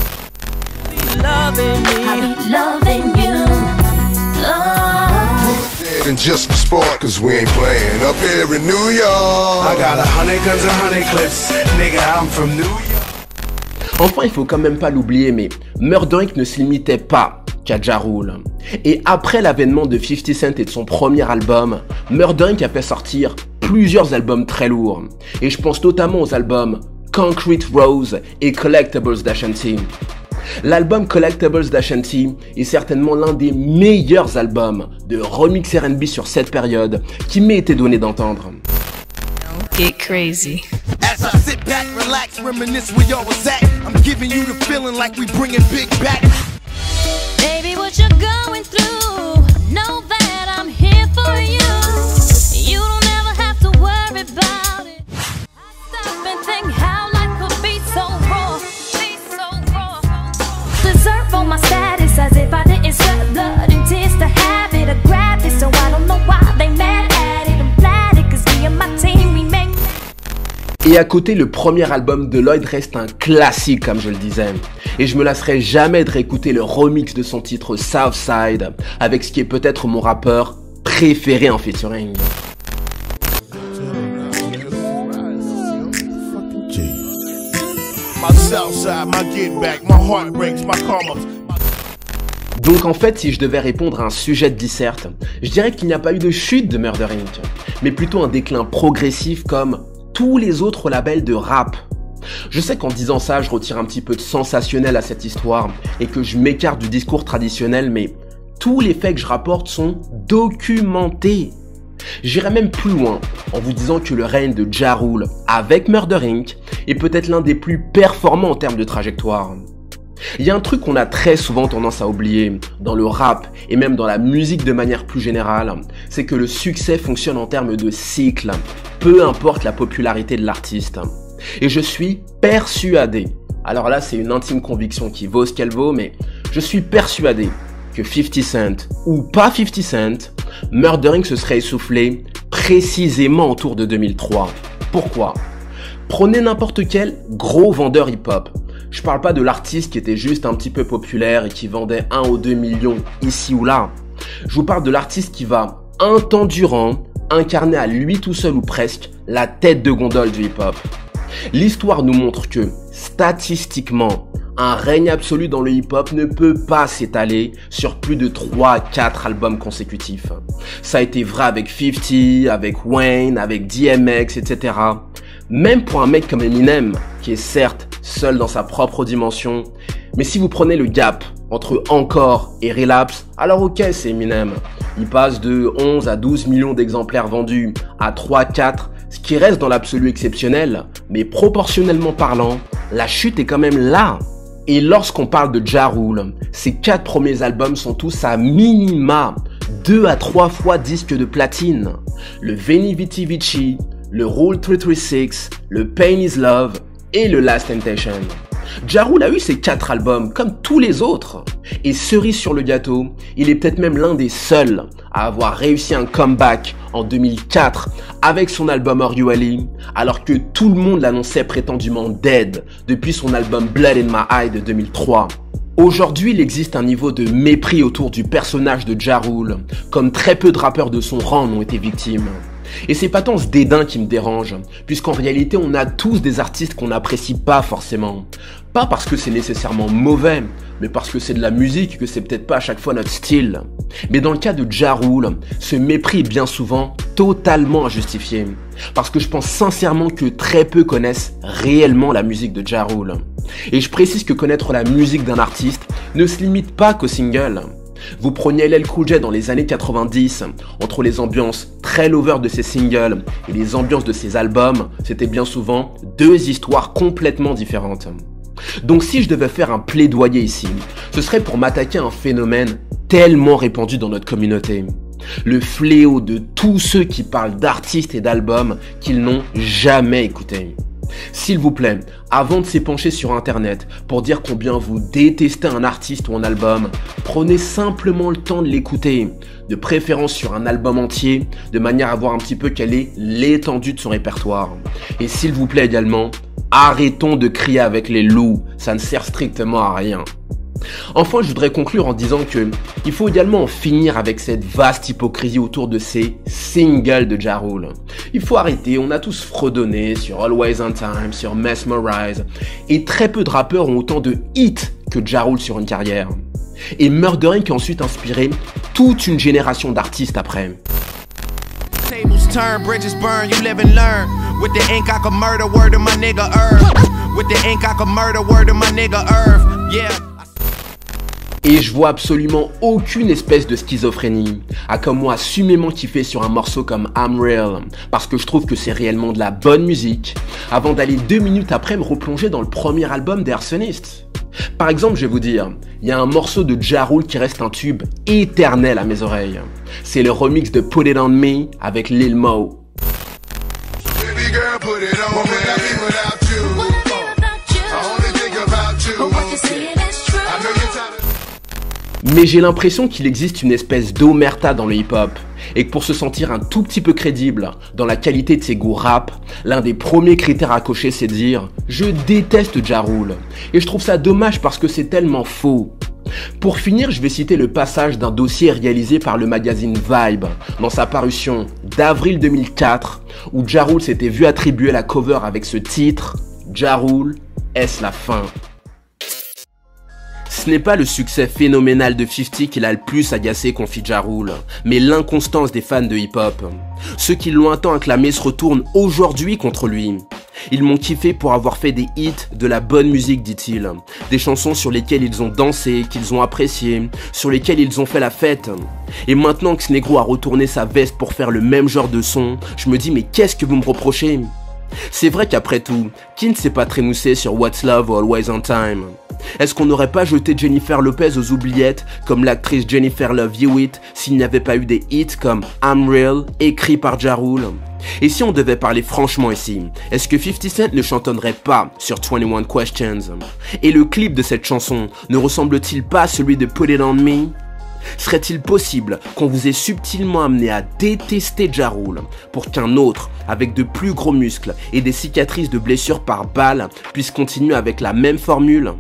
And just for sport, cause we ain't playing up here in New York. I got a hundred guns and hundred clips, nigga, I'm from New York. Enfin, il faut quand même pas l'oublier, mais Murder Incorporated ne se limitait pas qu'à Ja Rule. Et après l'avènement de fifty Cent et de son premier album, Murder Incorporated a fait sortir plusieurs albums très lourds. Et je pense notamment aux albums Concrete Rose et Collectibles d'Ashanti. L'album Collectibles d'Ashanti est certainement l'un des meilleurs albums de remix R and B sur cette période qui m'ait été donné d'entendre. Get crazy. As I sit back, relax, reminisce where y'all was at. I'm giving you the feeling like we bringing big back. Baby, what you're going through, know that I'm here for you. You don't ever have to worry about it. I stop and think how life could be so raw, be so raw. Deserve all my status as if I didn't sweat blood and tears to have it. I grabbed it, so I don't know why they mad at it. I'm glad it, cause me and my team, we make. Et à côté, le premier album de Lloyd reste un classique, comme je le disais. Et je me lasserai jamais de réécouter le remix de son titre Southside, avec ce qui est peut-être mon rappeur préféré en featuring. Donc en fait, si je devais répondre à un sujet de disserte, je dirais qu'il n'y a pas eu de chute de Murder Incorporated, mais plutôt un déclin progressif comme tous les autres labels de rap. Je sais qu'en disant ça, je retire un petit peu de sensationnel à cette histoire et que je m'écarte du discours traditionnel, mais tous les faits que je rapporte sont documentés. J'irai même plus loin en vous disant que le règne de Ja Rule avec Murder Incorporated est peut-être l'un des plus performants en termes de trajectoire. Il y a un truc qu'on a très souvent tendance à oublier dans le rap et même dans la musique de manière plus générale, c'est que le succès fonctionne en termes de cycle, peu importe la popularité de l'artiste. Et je suis persuadé, alors là c'est une intime conviction qui vaut ce qu'elle vaut, mais je suis persuadé que fifty Cent ou pas fifty Cent, Murder Incorporated se serait essoufflé précisément autour de deux mille trois. Pourquoi ? Prenez n'importe quel gros vendeur hip-hop. Je parle pas de l'artiste qui était juste un petit peu populaire et qui vendait un ou deux millions ici ou là. Je vous parle de l'artiste qui va, un temps durant, incarner à lui tout seul ou presque la tête de gondole du hip-hop. L'histoire nous montre que, statistiquement, un règne absolu dans le hip-hop ne peut pas s'étaler sur plus de trois à quatre albums consécutifs. Ça a été vrai avec fifty, avec Wayne, avec D M X, et cetera. Même pour un mec comme Eminem, qui est certes seul dans sa propre dimension, mais si vous prenez le gap entre Encore et Relapse, alors ok, c'est Eminem. Il passe de onze à douze millions d'exemplaires vendus à trois à quatre, ce qui reste dans l'absolu exceptionnel, mais proportionnellement parlant, la chute est quand même là. Et lorsqu'on parle de Ja Rule, ses quatre premiers albums sont tous à minima deux à trois fois disque de platine. Le Veni Vidi Vici, le Rule trois cent trente-six, le Pain is Love et le Last Temptation. Ja Rule a eu ses quatre albums comme tous les autres. Et cerise sur le gâteau, il est peut-être même l'un des seuls à avoir réussi un comeback en deux mille quatre avec son album Are You Ali, alors que tout le monde l'annonçait prétendument dead depuis son album Blood in My Eye de deux mille trois. Aujourd'hui, il existe un niveau de mépris autour du personnage de Ja Rule, comme très peu de rappeurs de son rang en ont été victimes. Et c'est pas tant ce dédain qui me dérange, puisqu'en réalité on a tous des artistes qu'on n'apprécie pas forcément. Pas parce que c'est nécessairement mauvais, mais parce que c'est de la musique, que c'est peut-être pas à chaque fois notre style. Mais dans le cas de Ja Rule, ce mépris est bien souvent totalement injustifié. Parce que je pense sincèrement que très peu connaissent réellement la musique de Ja Rule. Et je précise que connaître la musique d'un artiste ne se limite pas qu'au single. Vous preniez L L Cool J dans les années quatre-vingt-dix, entre les ambiances très lover de ses singles et les ambiances de ses albums, c'était bien souvent deux histoires complètement différentes. Donc si je devais faire un plaidoyer ici, ce serait pour m'attaquer à un phénomène tellement répandu dans notre communauté. Le fléau de tous ceux qui parlent d'artistes et d'albums qu'ils n'ont jamais écoutés. S'il vous plaît, avant de s'épancher sur internet pour dire combien vous détestez un artiste ou un album, prenez simplement le temps de l'écouter, de préférence sur un album entier, de manière à voir un petit peu quelle est l'étendue de son répertoire. Et s'il vous plaît également, arrêtons de crier avec les loups, ça ne sert strictement à rien. Enfin, je voudrais conclure en disant que il faut également en finir avec cette vaste hypocrisie autour de ces singles de Ja Rule. Il faut arrêter, on a tous fredonné sur Always on Time, sur Mesmerize, et très peu de rappeurs ont autant de hits que Ja Rule sur une carrière. Et Murder Inc a ensuite inspiré toute une génération d'artistes après. Tables turn, bridges burn, you live and learn. With the ink I could murder, word of my nigga Irv. With the ink I could murder, word of my nigga Irv. Yeah. Et je vois absolument aucune espèce de schizophrénie à comme moi assumément kiffer sur un morceau comme I'm Real, parce que je trouve que c'est réellement de la bonne musique, avant d'aller deux minutes après me replonger dans le premier album des Arsonists. Par exemple, je vais vous dire, il y a un morceau de Ja Rule qui reste un tube éternel à mes oreilles. C'est le remix de Put It On Me avec Lil Mo. Baby girl, put it on me. What would I be without you? What would I be without you? I only think about you. But what you saying is true. I know you're tired of... Mais j'ai l'impression qu'il existe une espèce d'omerta dans le hip-hop, et que pour se sentir un tout petit peu crédible dans la qualité de ses goûts rap, l'un des premiers critères à cocher c'est de dire « Je déteste Ja Rule ». Et je trouve ça dommage parce que c'est tellement faux. Pour finir, je vais citer le passage d'un dossier réalisé par le magazine Vibe dans sa parution d'avril deux mille quatre où Ja Rule s'était vu attribuer la cover avec ce titre « Ja Rule, est-ce la fin ?» Ce n'est pas le succès phénoménal de cinquante qui l'a le plus agacé, confie Ja Rule, mais l'inconstance des fans de hip-hop. Ceux qui l'ont un temps acclamé se retournent aujourd'hui contre lui. Ils m'ont kiffé pour avoir fait des hits, de la bonne musique, dit-il. Des chansons sur lesquelles ils ont dansé, qu'ils ont appréciées, sur lesquelles ils ont fait la fête. Et maintenant que ce négro a retourné sa veste pour faire le même genre de son, je me dis mais qu'est-ce que vous me reprochez? C'est vrai qu'après tout, qui ne s'est pas trémoussé sur What's Love ou Always on Time? Est-ce qu'on n'aurait pas jeté Jennifer Lopez aux oubliettes comme l'actrice Jennifer Love Hewitt s'il n'y avait pas eu des hits comme I'm Real écrit par Ja Rule? Et si on devait parler franchement ici, est-ce que cinquante Cent ne chantonnerait pas sur vingt et un Questions? Et le clip de cette chanson ne ressemble-t-il pas à celui de Put It On Me? Serait-il possible qu'on vous ait subtilement amené à détester Ja Rule pour qu'un autre, avec de plus gros muscles et des cicatrices de blessures par balle, puisse continuer avec la même formule?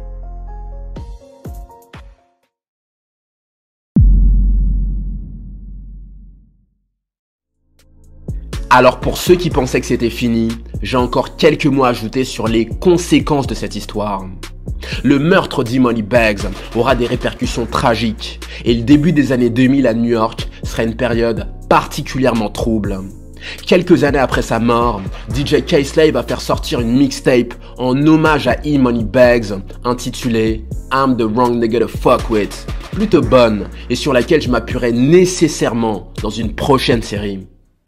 Alors pour ceux qui pensaient que c'était fini, j'ai encore quelques mots à ajouter sur les conséquences de cette histoire. Le meurtre d'E-Money Bags aura des répercussions tragiques et le début des années deux mille à New York sera une période particulièrement trouble. Quelques années après sa mort, D J K-Slay va faire sortir une mixtape en hommage à E-Money Bags intitulée I'm the Wrong Nigga to Fuck With, plutôt bonne et sur laquelle je m'appuierai nécessairement dans une prochaine série.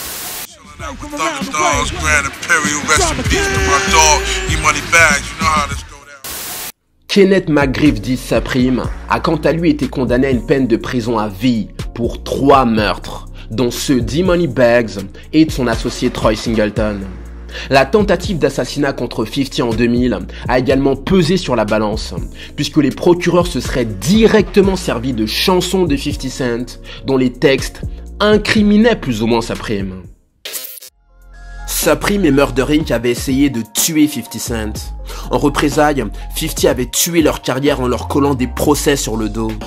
Kenneth McGriff dit Supreme a quant à lui été condamné à une peine de prison à vie pour trois meurtres, dont ceux d'E-Money Bags et de son associé Troy Singleton. La tentative d'assassinat contre cinquante en deux mille a également pesé sur la balance, puisque les procureurs se seraient directement servis de chansons de cinquante Cent dont les textes incriminaient plus ou moins Supreme. Supreme et Murder Inc avaient essayé de tuer cinquante Cent. En représailles, cinquante avait tué leur carrière en leur collant des procès sur le dos.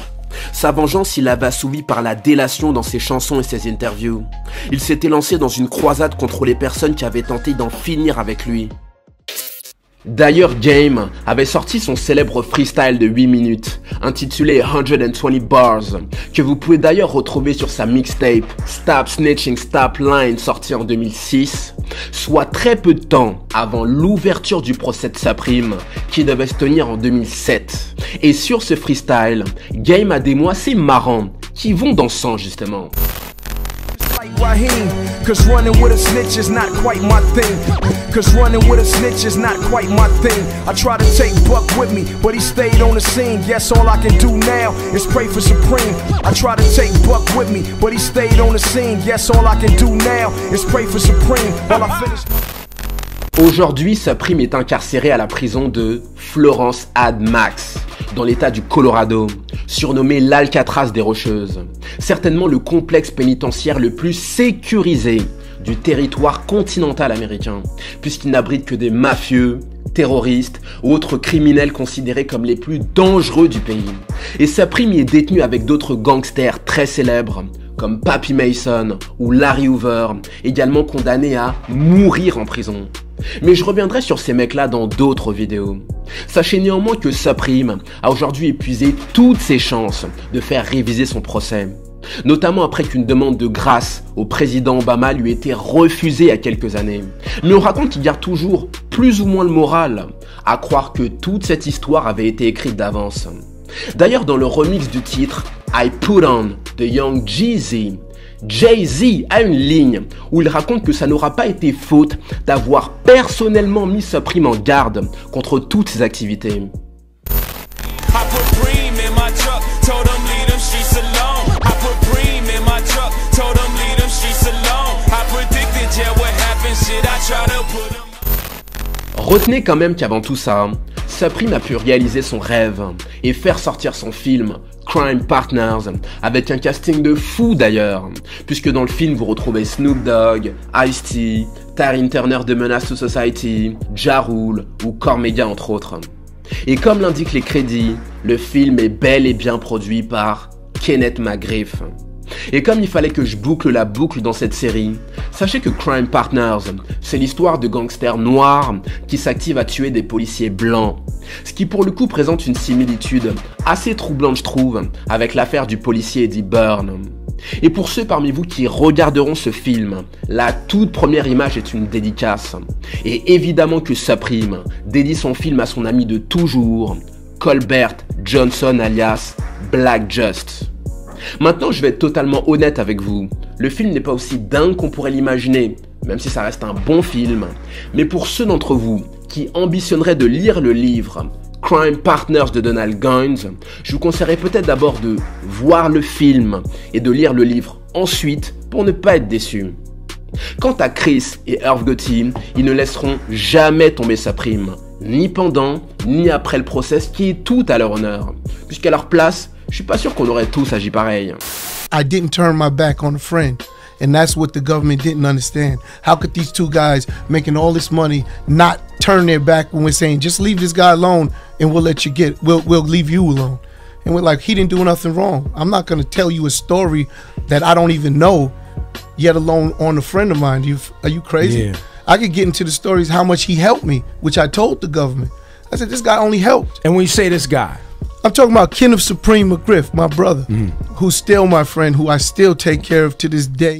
Sa vengeance, il l'avait assouvi par la délation dans ses chansons et ses interviews. Il s'était lancé dans une croisade contre les personnes qui avaient tenté d'en finir avec lui. D'ailleurs, Game avait sorti son célèbre freestyle de huit minutes, intitulé cent vingt Bars, que vous pouvez d'ailleurs retrouver sur sa mixtape Stop Snitching, Stop Lying, sortie en deux mille six, soit très peu de temps avant l'ouverture du procès de Supreme, qui devait se tenir en deux mille sept. Et sur ce freestyle, Game a des mots assez marrants, qui vont dans ce sens justement. Raheem, cause running with a snitch is not quite my thing. Cause running with a snitch is not quite my thing. I try to take Buck with me, but he stayed on the scene. Guess all I can do now is pray for Supreme. I try to take Buck with me, but he stayed on the scene. Guess all I can do now is pray for Supreme. While I finish. Aujourd'hui, Supreme est incarcéré à la prison de Florence Ad Max, dans l'état du Colorado, surnommé l'Alcatraz des Rocheuses, certainement le complexe pénitentiaire le plus sécurisé du territoire continental américain, puisqu'il n'abrite que des mafieux, terroristes ou autres criminels considérés comme les plus dangereux du pays. Et Supreme y est détenu avec d'autres gangsters très célèbres, comme Pappy Mason ou Larry Hoover, également condamnés à mourir en prison. Mais je reviendrai sur ces mecs-là dans d'autres vidéos. Sachez néanmoins que Supreme a aujourd'hui épuisé toutes ses chances de faire réviser son procès, notamment après qu'une demande de grâce au président Obama lui ait été refusée il y a quelques années. Mais on raconte qu'il garde toujours plus ou moins le moral, à croire que toute cette histoire avait été écrite d'avance. D'ailleurs, dans le remix du titre I Put On de Young Jeezy, Jay-Z a une ligne où il raconte que ça n'aura pas été faute d'avoir personnellement mis Supreme en garde contre toutes ses activités. Retenez quand même qu'avant tout ça, Supreme a pu réaliser son rêve et faire sortir son film Crime Partners, avec un casting de fou d'ailleurs, puisque dans le film vous retrouvez Snoop Dogg, Ice-T, Taryn Turner de Menace to Society, Ja Rule ou Cormega entre autres. Et comme l'indiquent les crédits, le film est bel et bien produit par Kenneth McGriff. Et comme il fallait que je boucle la boucle dans cette série, sachez que Crime Partners, c'est l'histoire de gangsters noirs qui s'activent à tuer des policiers blancs. Ce qui pour le coup présente une similitude assez troublante je trouve avec l'affaire du policier Eddie Byrne. Et pour ceux parmi vous qui regarderont ce film, la toute première image est une dédicace. Et évidemment que Supreme dédie son film à son ami de toujours, Colbert Johnson alias Black Just. Maintenant, je vais être totalement honnête avec vous. Le film n'est pas aussi dingue qu'on pourrait l'imaginer, même si ça reste un bon film. Mais pour ceux d'entre vous qui ambitionneraient de lire le livre Crime Partners de Donald Guines, je vous conseillerais peut-être d'abord de voir le film et de lire le livre ensuite pour ne pas être déçu. Quant à Chris et Irv Gotti, ils ne laisseront jamais tomber Supreme, ni pendant, ni après le procès, qui est tout à leur honneur, puisqu'à leur place, je suis pas sûr qu'on aurait tous agi pareil. I didn't turn my back on a friend. And that's what the government didn't understand. How could these two guys making all this money not turn their back when we're saying, just leave this guy alone and we'll let you get, we'll, we'll leave you alone. And we're like, he didn't do nothing wrong. I'm not going to tell you a story that I don't even know, yet alone on a friend of mine. You, are you crazy? Yeah. I could get into the stories how much he helped me, which I told the government. I said, this guy only helped. And when you say this guy, I'm talking about Kenneth Supreme McGriff, my brother, mm. who's still my friend, who I still take care of to this day.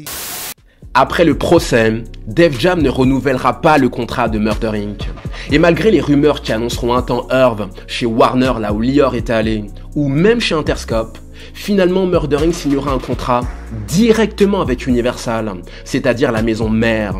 Après le procès, Def Jam ne renouvellera pas le contrat de Murder Incorporated. Et malgré les rumeurs qui annonceront un temps Irv chez Warner, là où Lior était allé, ou même chez Interscope, finalement Murder Incorporated signera un contrat directement avec Universal, c'est-à-dire la maison mère.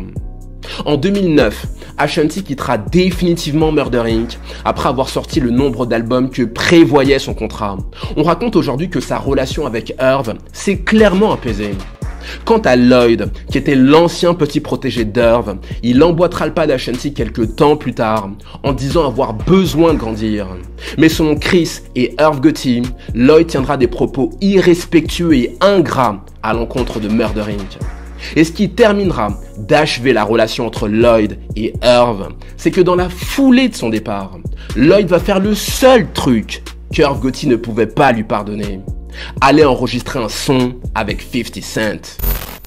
En deux mille neuf, Ashanti quittera définitivement Murder Incorporated après avoir sorti le nombre d'albums que prévoyait son contrat. On raconte aujourd'hui que sa relation avec Irv s'est clairement apaisée. Quant à Lloyd, qui était l'ancien petit protégé d'Irv, il emboîtera le pas d'Ashanti quelques temps plus tard, en disant avoir besoin de grandir. Mais selon Chris et Irv Gotti, Lloyd tiendra des propos irrespectueux et ingrats à l'encontre de Murder Incorporated. Et ce qui terminera d'achever la relation entre Lloyd et Irv, c'est que dans la foulée de son départ, Lloyd va faire le seul truc qu'Irv Gotti ne pouvait pas lui pardonner. allait enregistrer un son avec fifty Cent.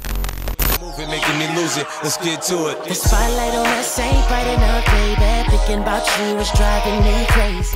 Making me lose it. Let's get to it. The spotlight on us ain't bright enough, baby. Thinking about you is driving me crazy.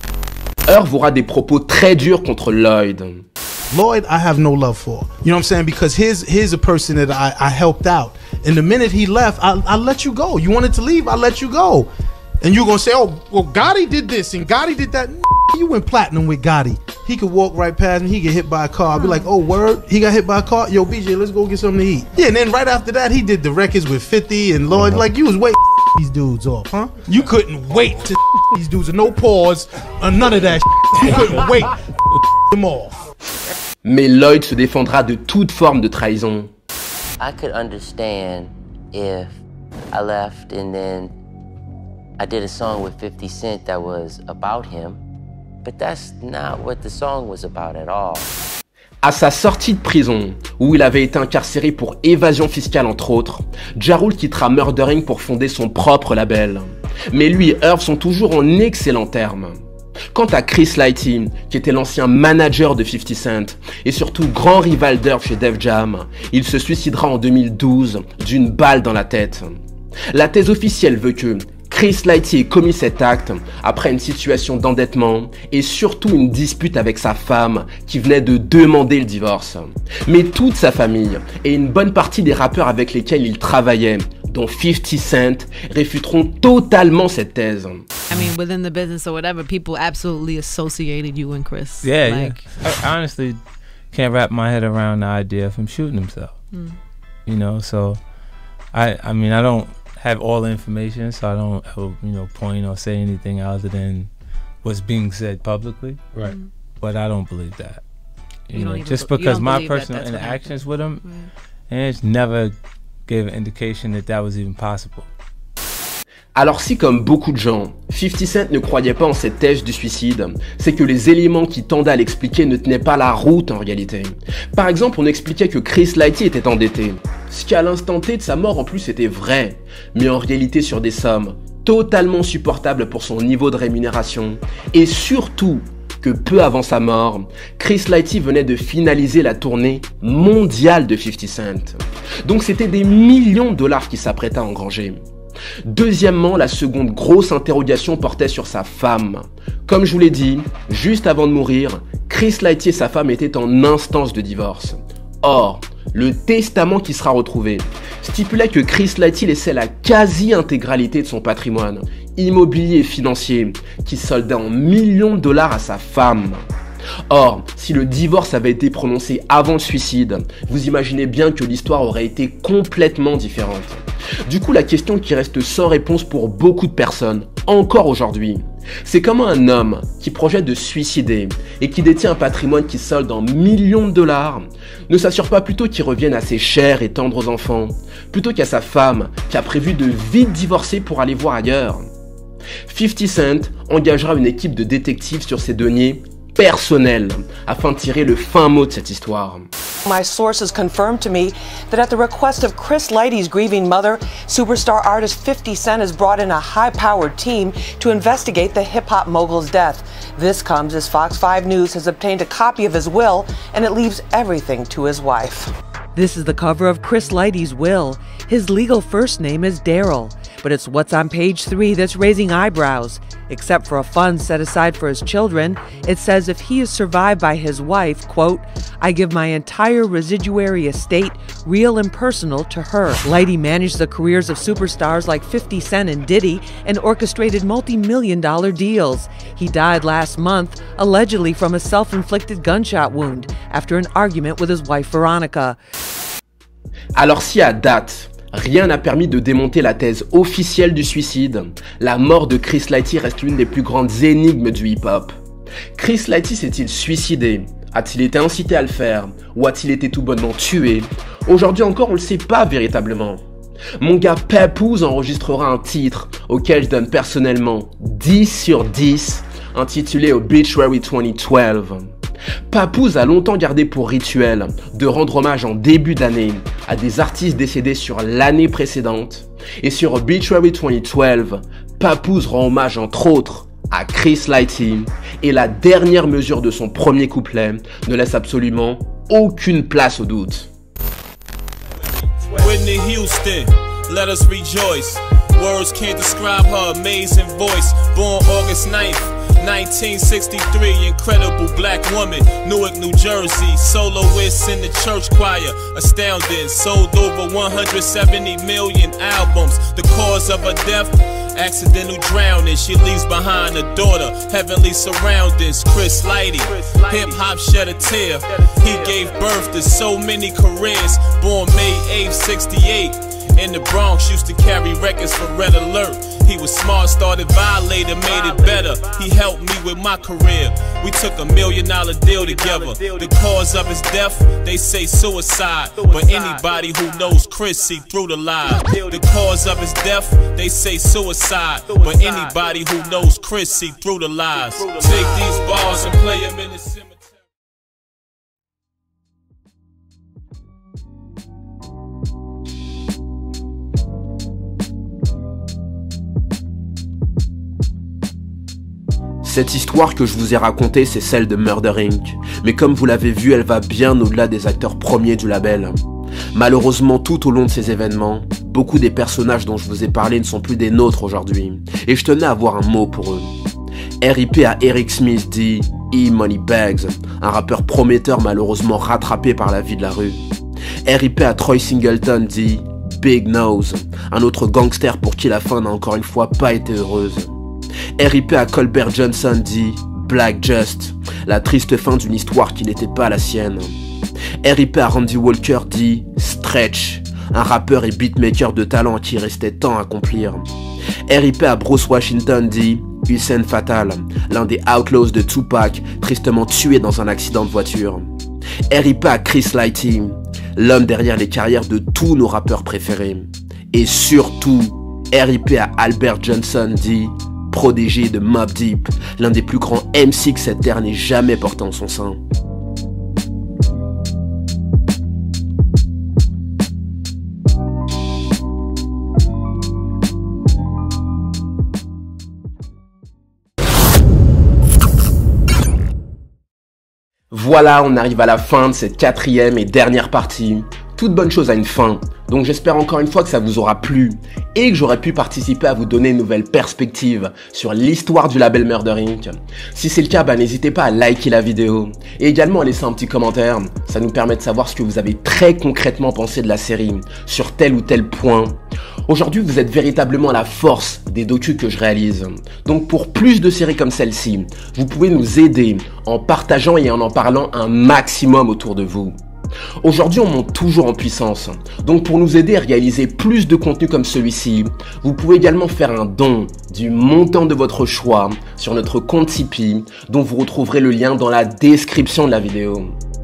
Irv aura des propos très durs contre Lloyd. Lloyd, I have no love for. You know what I'm saying? Because here's here's a person that I, I helped out. And the minute he left, I I let you go. You wanted to leave, I let you go. And you're gonna say, oh, well, Gotti did this and Gotti did that. You went platinum with Gotti. He could walk right past me, he get hit by a car. I'd be like, oh, word? He got hit by a car? Yo, B J, let's go get something to eat. Yeah, and then right after that, he did the records with fifty and Lloyd. Like, you was waiting these dudes off, huh? You couldn't wait to these dudes, no pause, or none of that. You couldn't wait them off. Mais Lloyd se défendra de toute forme de trahison. I could understand if I left and then I did a song with fifty Cent that was about him. But that's not what the song was about at all. À sa sortie de prison, où il avait été incarcéré pour évasion fiscale entre autres, Ja Rule quittera Murder Incorporated pour fonder son propre label. Mais lui et Irv sont toujours en excellents termes. Quant à Chris Lighty, qui était l'ancien manager de fifty Cent et surtout grand rival d'Irv chez Def Jam, il se suicidera en deux mille douze d'une balle dans la tête. La thèse officielle veut que Chris Lighty ait commis cet acte après une situation d'endettement et surtout une dispute avec sa femme qui venait de demander le divorce. Mais toute sa famille et une bonne partie des rappeurs avec lesquels il travaillait, dont fifty Cent, réfuteront totalement cette thèse. I mean, within the business or whatever, people absolutely associated you and Chris. Yeah, like, yeah. I honestly can't wrap my head around the idea of him shooting himself. Mm. You know, so I, I mean, I don't have all the information, so I don't, you know, point or say anything other than what's being said publicly. Right. Mm. But I don't believe that. You, You know, don't even just be- you because don't my believe that personal that's what interactions happened. with him, Right. and it's never gave an indication that that was even possible. Alors si comme beaucoup de gens, fifty Cent ne croyait pas en cette thèse du suicide, c'est que les éléments qui tendaient à l'expliquer ne tenaient pas la route en réalité. Par exemple, on expliquait que Chris Lighty était endetté, ce qui à l'instant T de sa mort en plus était vrai, mais en réalité sur des sommes totalement supportables pour son niveau de rémunération, et surtout que peu avant sa mort, Chris Lighty venait de finaliser la tournée mondiale de fifty Cent. Donc c'était des millions de dollars qu'il s'apprêtait à engranger. Deuxièmement, la seconde grosse interrogation portait sur sa femme. Comme je vous l'ai dit, juste avant de mourir, Chris Lighty et sa femme étaient en instance de divorce. Or, le testament qui sera retrouvé stipulait que Chris Lighty laissait la quasi-intégralité de son patrimoine immobilier et financier qui soldait en millions de dollars à sa femme. Or, si le divorce avait été prononcé avant le suicide, vous imaginez bien que l'histoire aurait été complètement différente. Du coup, la question qui reste sans réponse pour beaucoup de personnes, encore aujourd'hui, c'est comment un homme qui projette de se suicider et qui détient un patrimoine qui solde en millions de dollars ne s'assure pas plutôt qu'il revienne à ses chers et tendres enfants, plutôt qu'à sa femme qui a prévu de vite divorcer pour aller voir ailleurs. fifty Cent engagera une équipe de détectives sur ses deniers personnels afin de tirer le fin mot de cette histoire. My sources confirmed to me that at the request of Chris Lighty's grieving mother, superstar artist fifty Cent has brought in a high-powered team to investigate the hip-hop mogul's death. This comes as Fox five News has obtained a copy of his will, and it leaves everything to his wife. This is the cover of Chris Lighty's will. His legal first name is Daryl, but it's what's on page three that's raising eyebrows. Except for a fund set aside for his children, it says if he is survived by his wife, quote, I give my entire residuary estate, real and personal, to her. Lighty managed the careers of superstars like fifty Cent and Diddy and orchestrated multi-million dollar deals. He died last month, allegedly from a self-inflicted gunshot wound after an argument with his wife Veronica. Alors si à date, rien n'a permis de démonter la thèse officielle du suicide, la mort de Chris Lighty reste l'une des plus grandes énigmes du hip-hop. Chris Lighty s'est-il suicidé? A-t-il été incité à le faire? Ou a-t-il été tout bonnement tué? Aujourd'hui encore, on ne le sait pas véritablement. Mon gars Papoose enregistrera un titre auquel je donne personnellement dix sur dix, intitulé Obituary twenty twelve. Papoose a longtemps gardé pour rituel de rendre hommage en début d'année à des artistes décédés sur l'année précédente. Et sur Obituary twenty twelve, Papoose rend hommage entre autres à Chris Lighty, et la dernière mesure de son premier couplet ne laisse absolument aucune place au doute. Whitney Houston, let us rejoice. Words can't describe her amazing voice. Born August ninth, nineteen sixty-three, incredible black woman, Newark, New Jersey. Soloist in the church choir, astounding. Sold over one hundred seventy million albums. The cause of her death, accidental drowning. She leaves behind a daughter, heavenly surroundings. Chris Lighty, hip hop shed a tear. He gave birth to so many careers. Born May eighth, sixty-eight. In the Bronx, used to carry records for Red Alert. He was smart, started Violator, made it better. He helped me with my career. We took a million dollar deal together. The cause of his death, they say suicide. But anybody who knows Chris see through the lies. The cause of his death, they say suicide. But anybody who knows Chris see through the lies. Take these bars and play them in the cemetery. Cette histoire que je vous ai racontée, c'est celle de Murder Incorporated. Mais comme vous l'avez vu, elle va bien au-delà des acteurs premiers du label. Malheureusement, tout au long de ces événements, beaucoup des personnages dont je vous ai parlé ne sont plus des nôtres aujourd'hui. Et je tenais à avoir un mot pour eux. R I P à Eric Smith dit E Money Bags, un rappeur prometteur malheureusement rattrapé par la vie de la rue. R I P à Troy Singleton dit Big Nose, un autre gangster pour qui la fin n'a encore une fois pas été heureuse. R I P à Colbert Johnson dit Black Just, la triste fin d'une histoire qui n'était pas la sienne. R I P à Randy Walker dit Stretch, un rappeur et beatmaker de talent à qui il restait tant à accomplir. R I P à Bruce Washington dit Hussein Fatal, l'un des outlaws de Tupac, tristement tué dans un accident de voiture. R I P à Chris Lighty, l'homme derrière les carrières de tous nos rappeurs préférés. Et surtout, R I P à Albert Johnson dit Prodigy de Mobb Deep, l'un des plus grands M C que cette terre n'ait jamais porté en son sein. Voilà, on arrive à la fin de cette quatrième et dernière partie. Toute bonne chose a une fin, donc j'espère encore une fois que ça vous aura plu et que j'aurai pu participer à vous donner une nouvelle perspective sur l'histoire du label Murder Incorporated. Si c'est le cas, bah, n'hésitez pas à liker la vidéo et également à laisser un petit commentaire, ça nous permet de savoir ce que vous avez très concrètement pensé de la série, sur tel ou tel point. Aujourd'hui, vous êtes véritablement la force des docus que je réalise. Donc pour plus de séries comme celle-ci, vous pouvez nous aider en partageant et en en parlant un maximum autour de vous. Aujourd'hui, on monte toujours en puissance. Donc pour nous aider à réaliser plus de contenu comme celui-ci, vous pouvez également faire un don du montant de votre choix sur notre compte Tipeee, dont vous retrouverez le lien dans la description de la vidéo.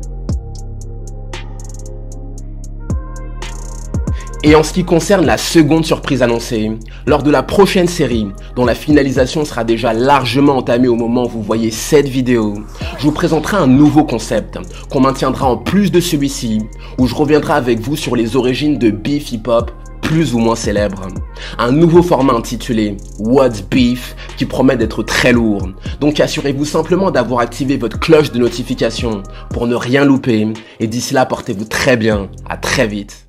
Et en ce qui concerne la seconde surprise annoncée, lors de la prochaine série, dont la finalisation sera déjà largement entamée au moment où vous voyez cette vidéo, je vous présenterai un nouveau concept qu'on maintiendra en plus de celui-ci, où je reviendrai avec vous sur les origines de beef hip-hop plus ou moins célèbres. Un nouveau format intitulé What's Beef qui promet d'être très lourd. Donc assurez-vous simplement d'avoir activé votre cloche de notification pour ne rien louper. Et d'ici là, portez-vous très bien. À très vite.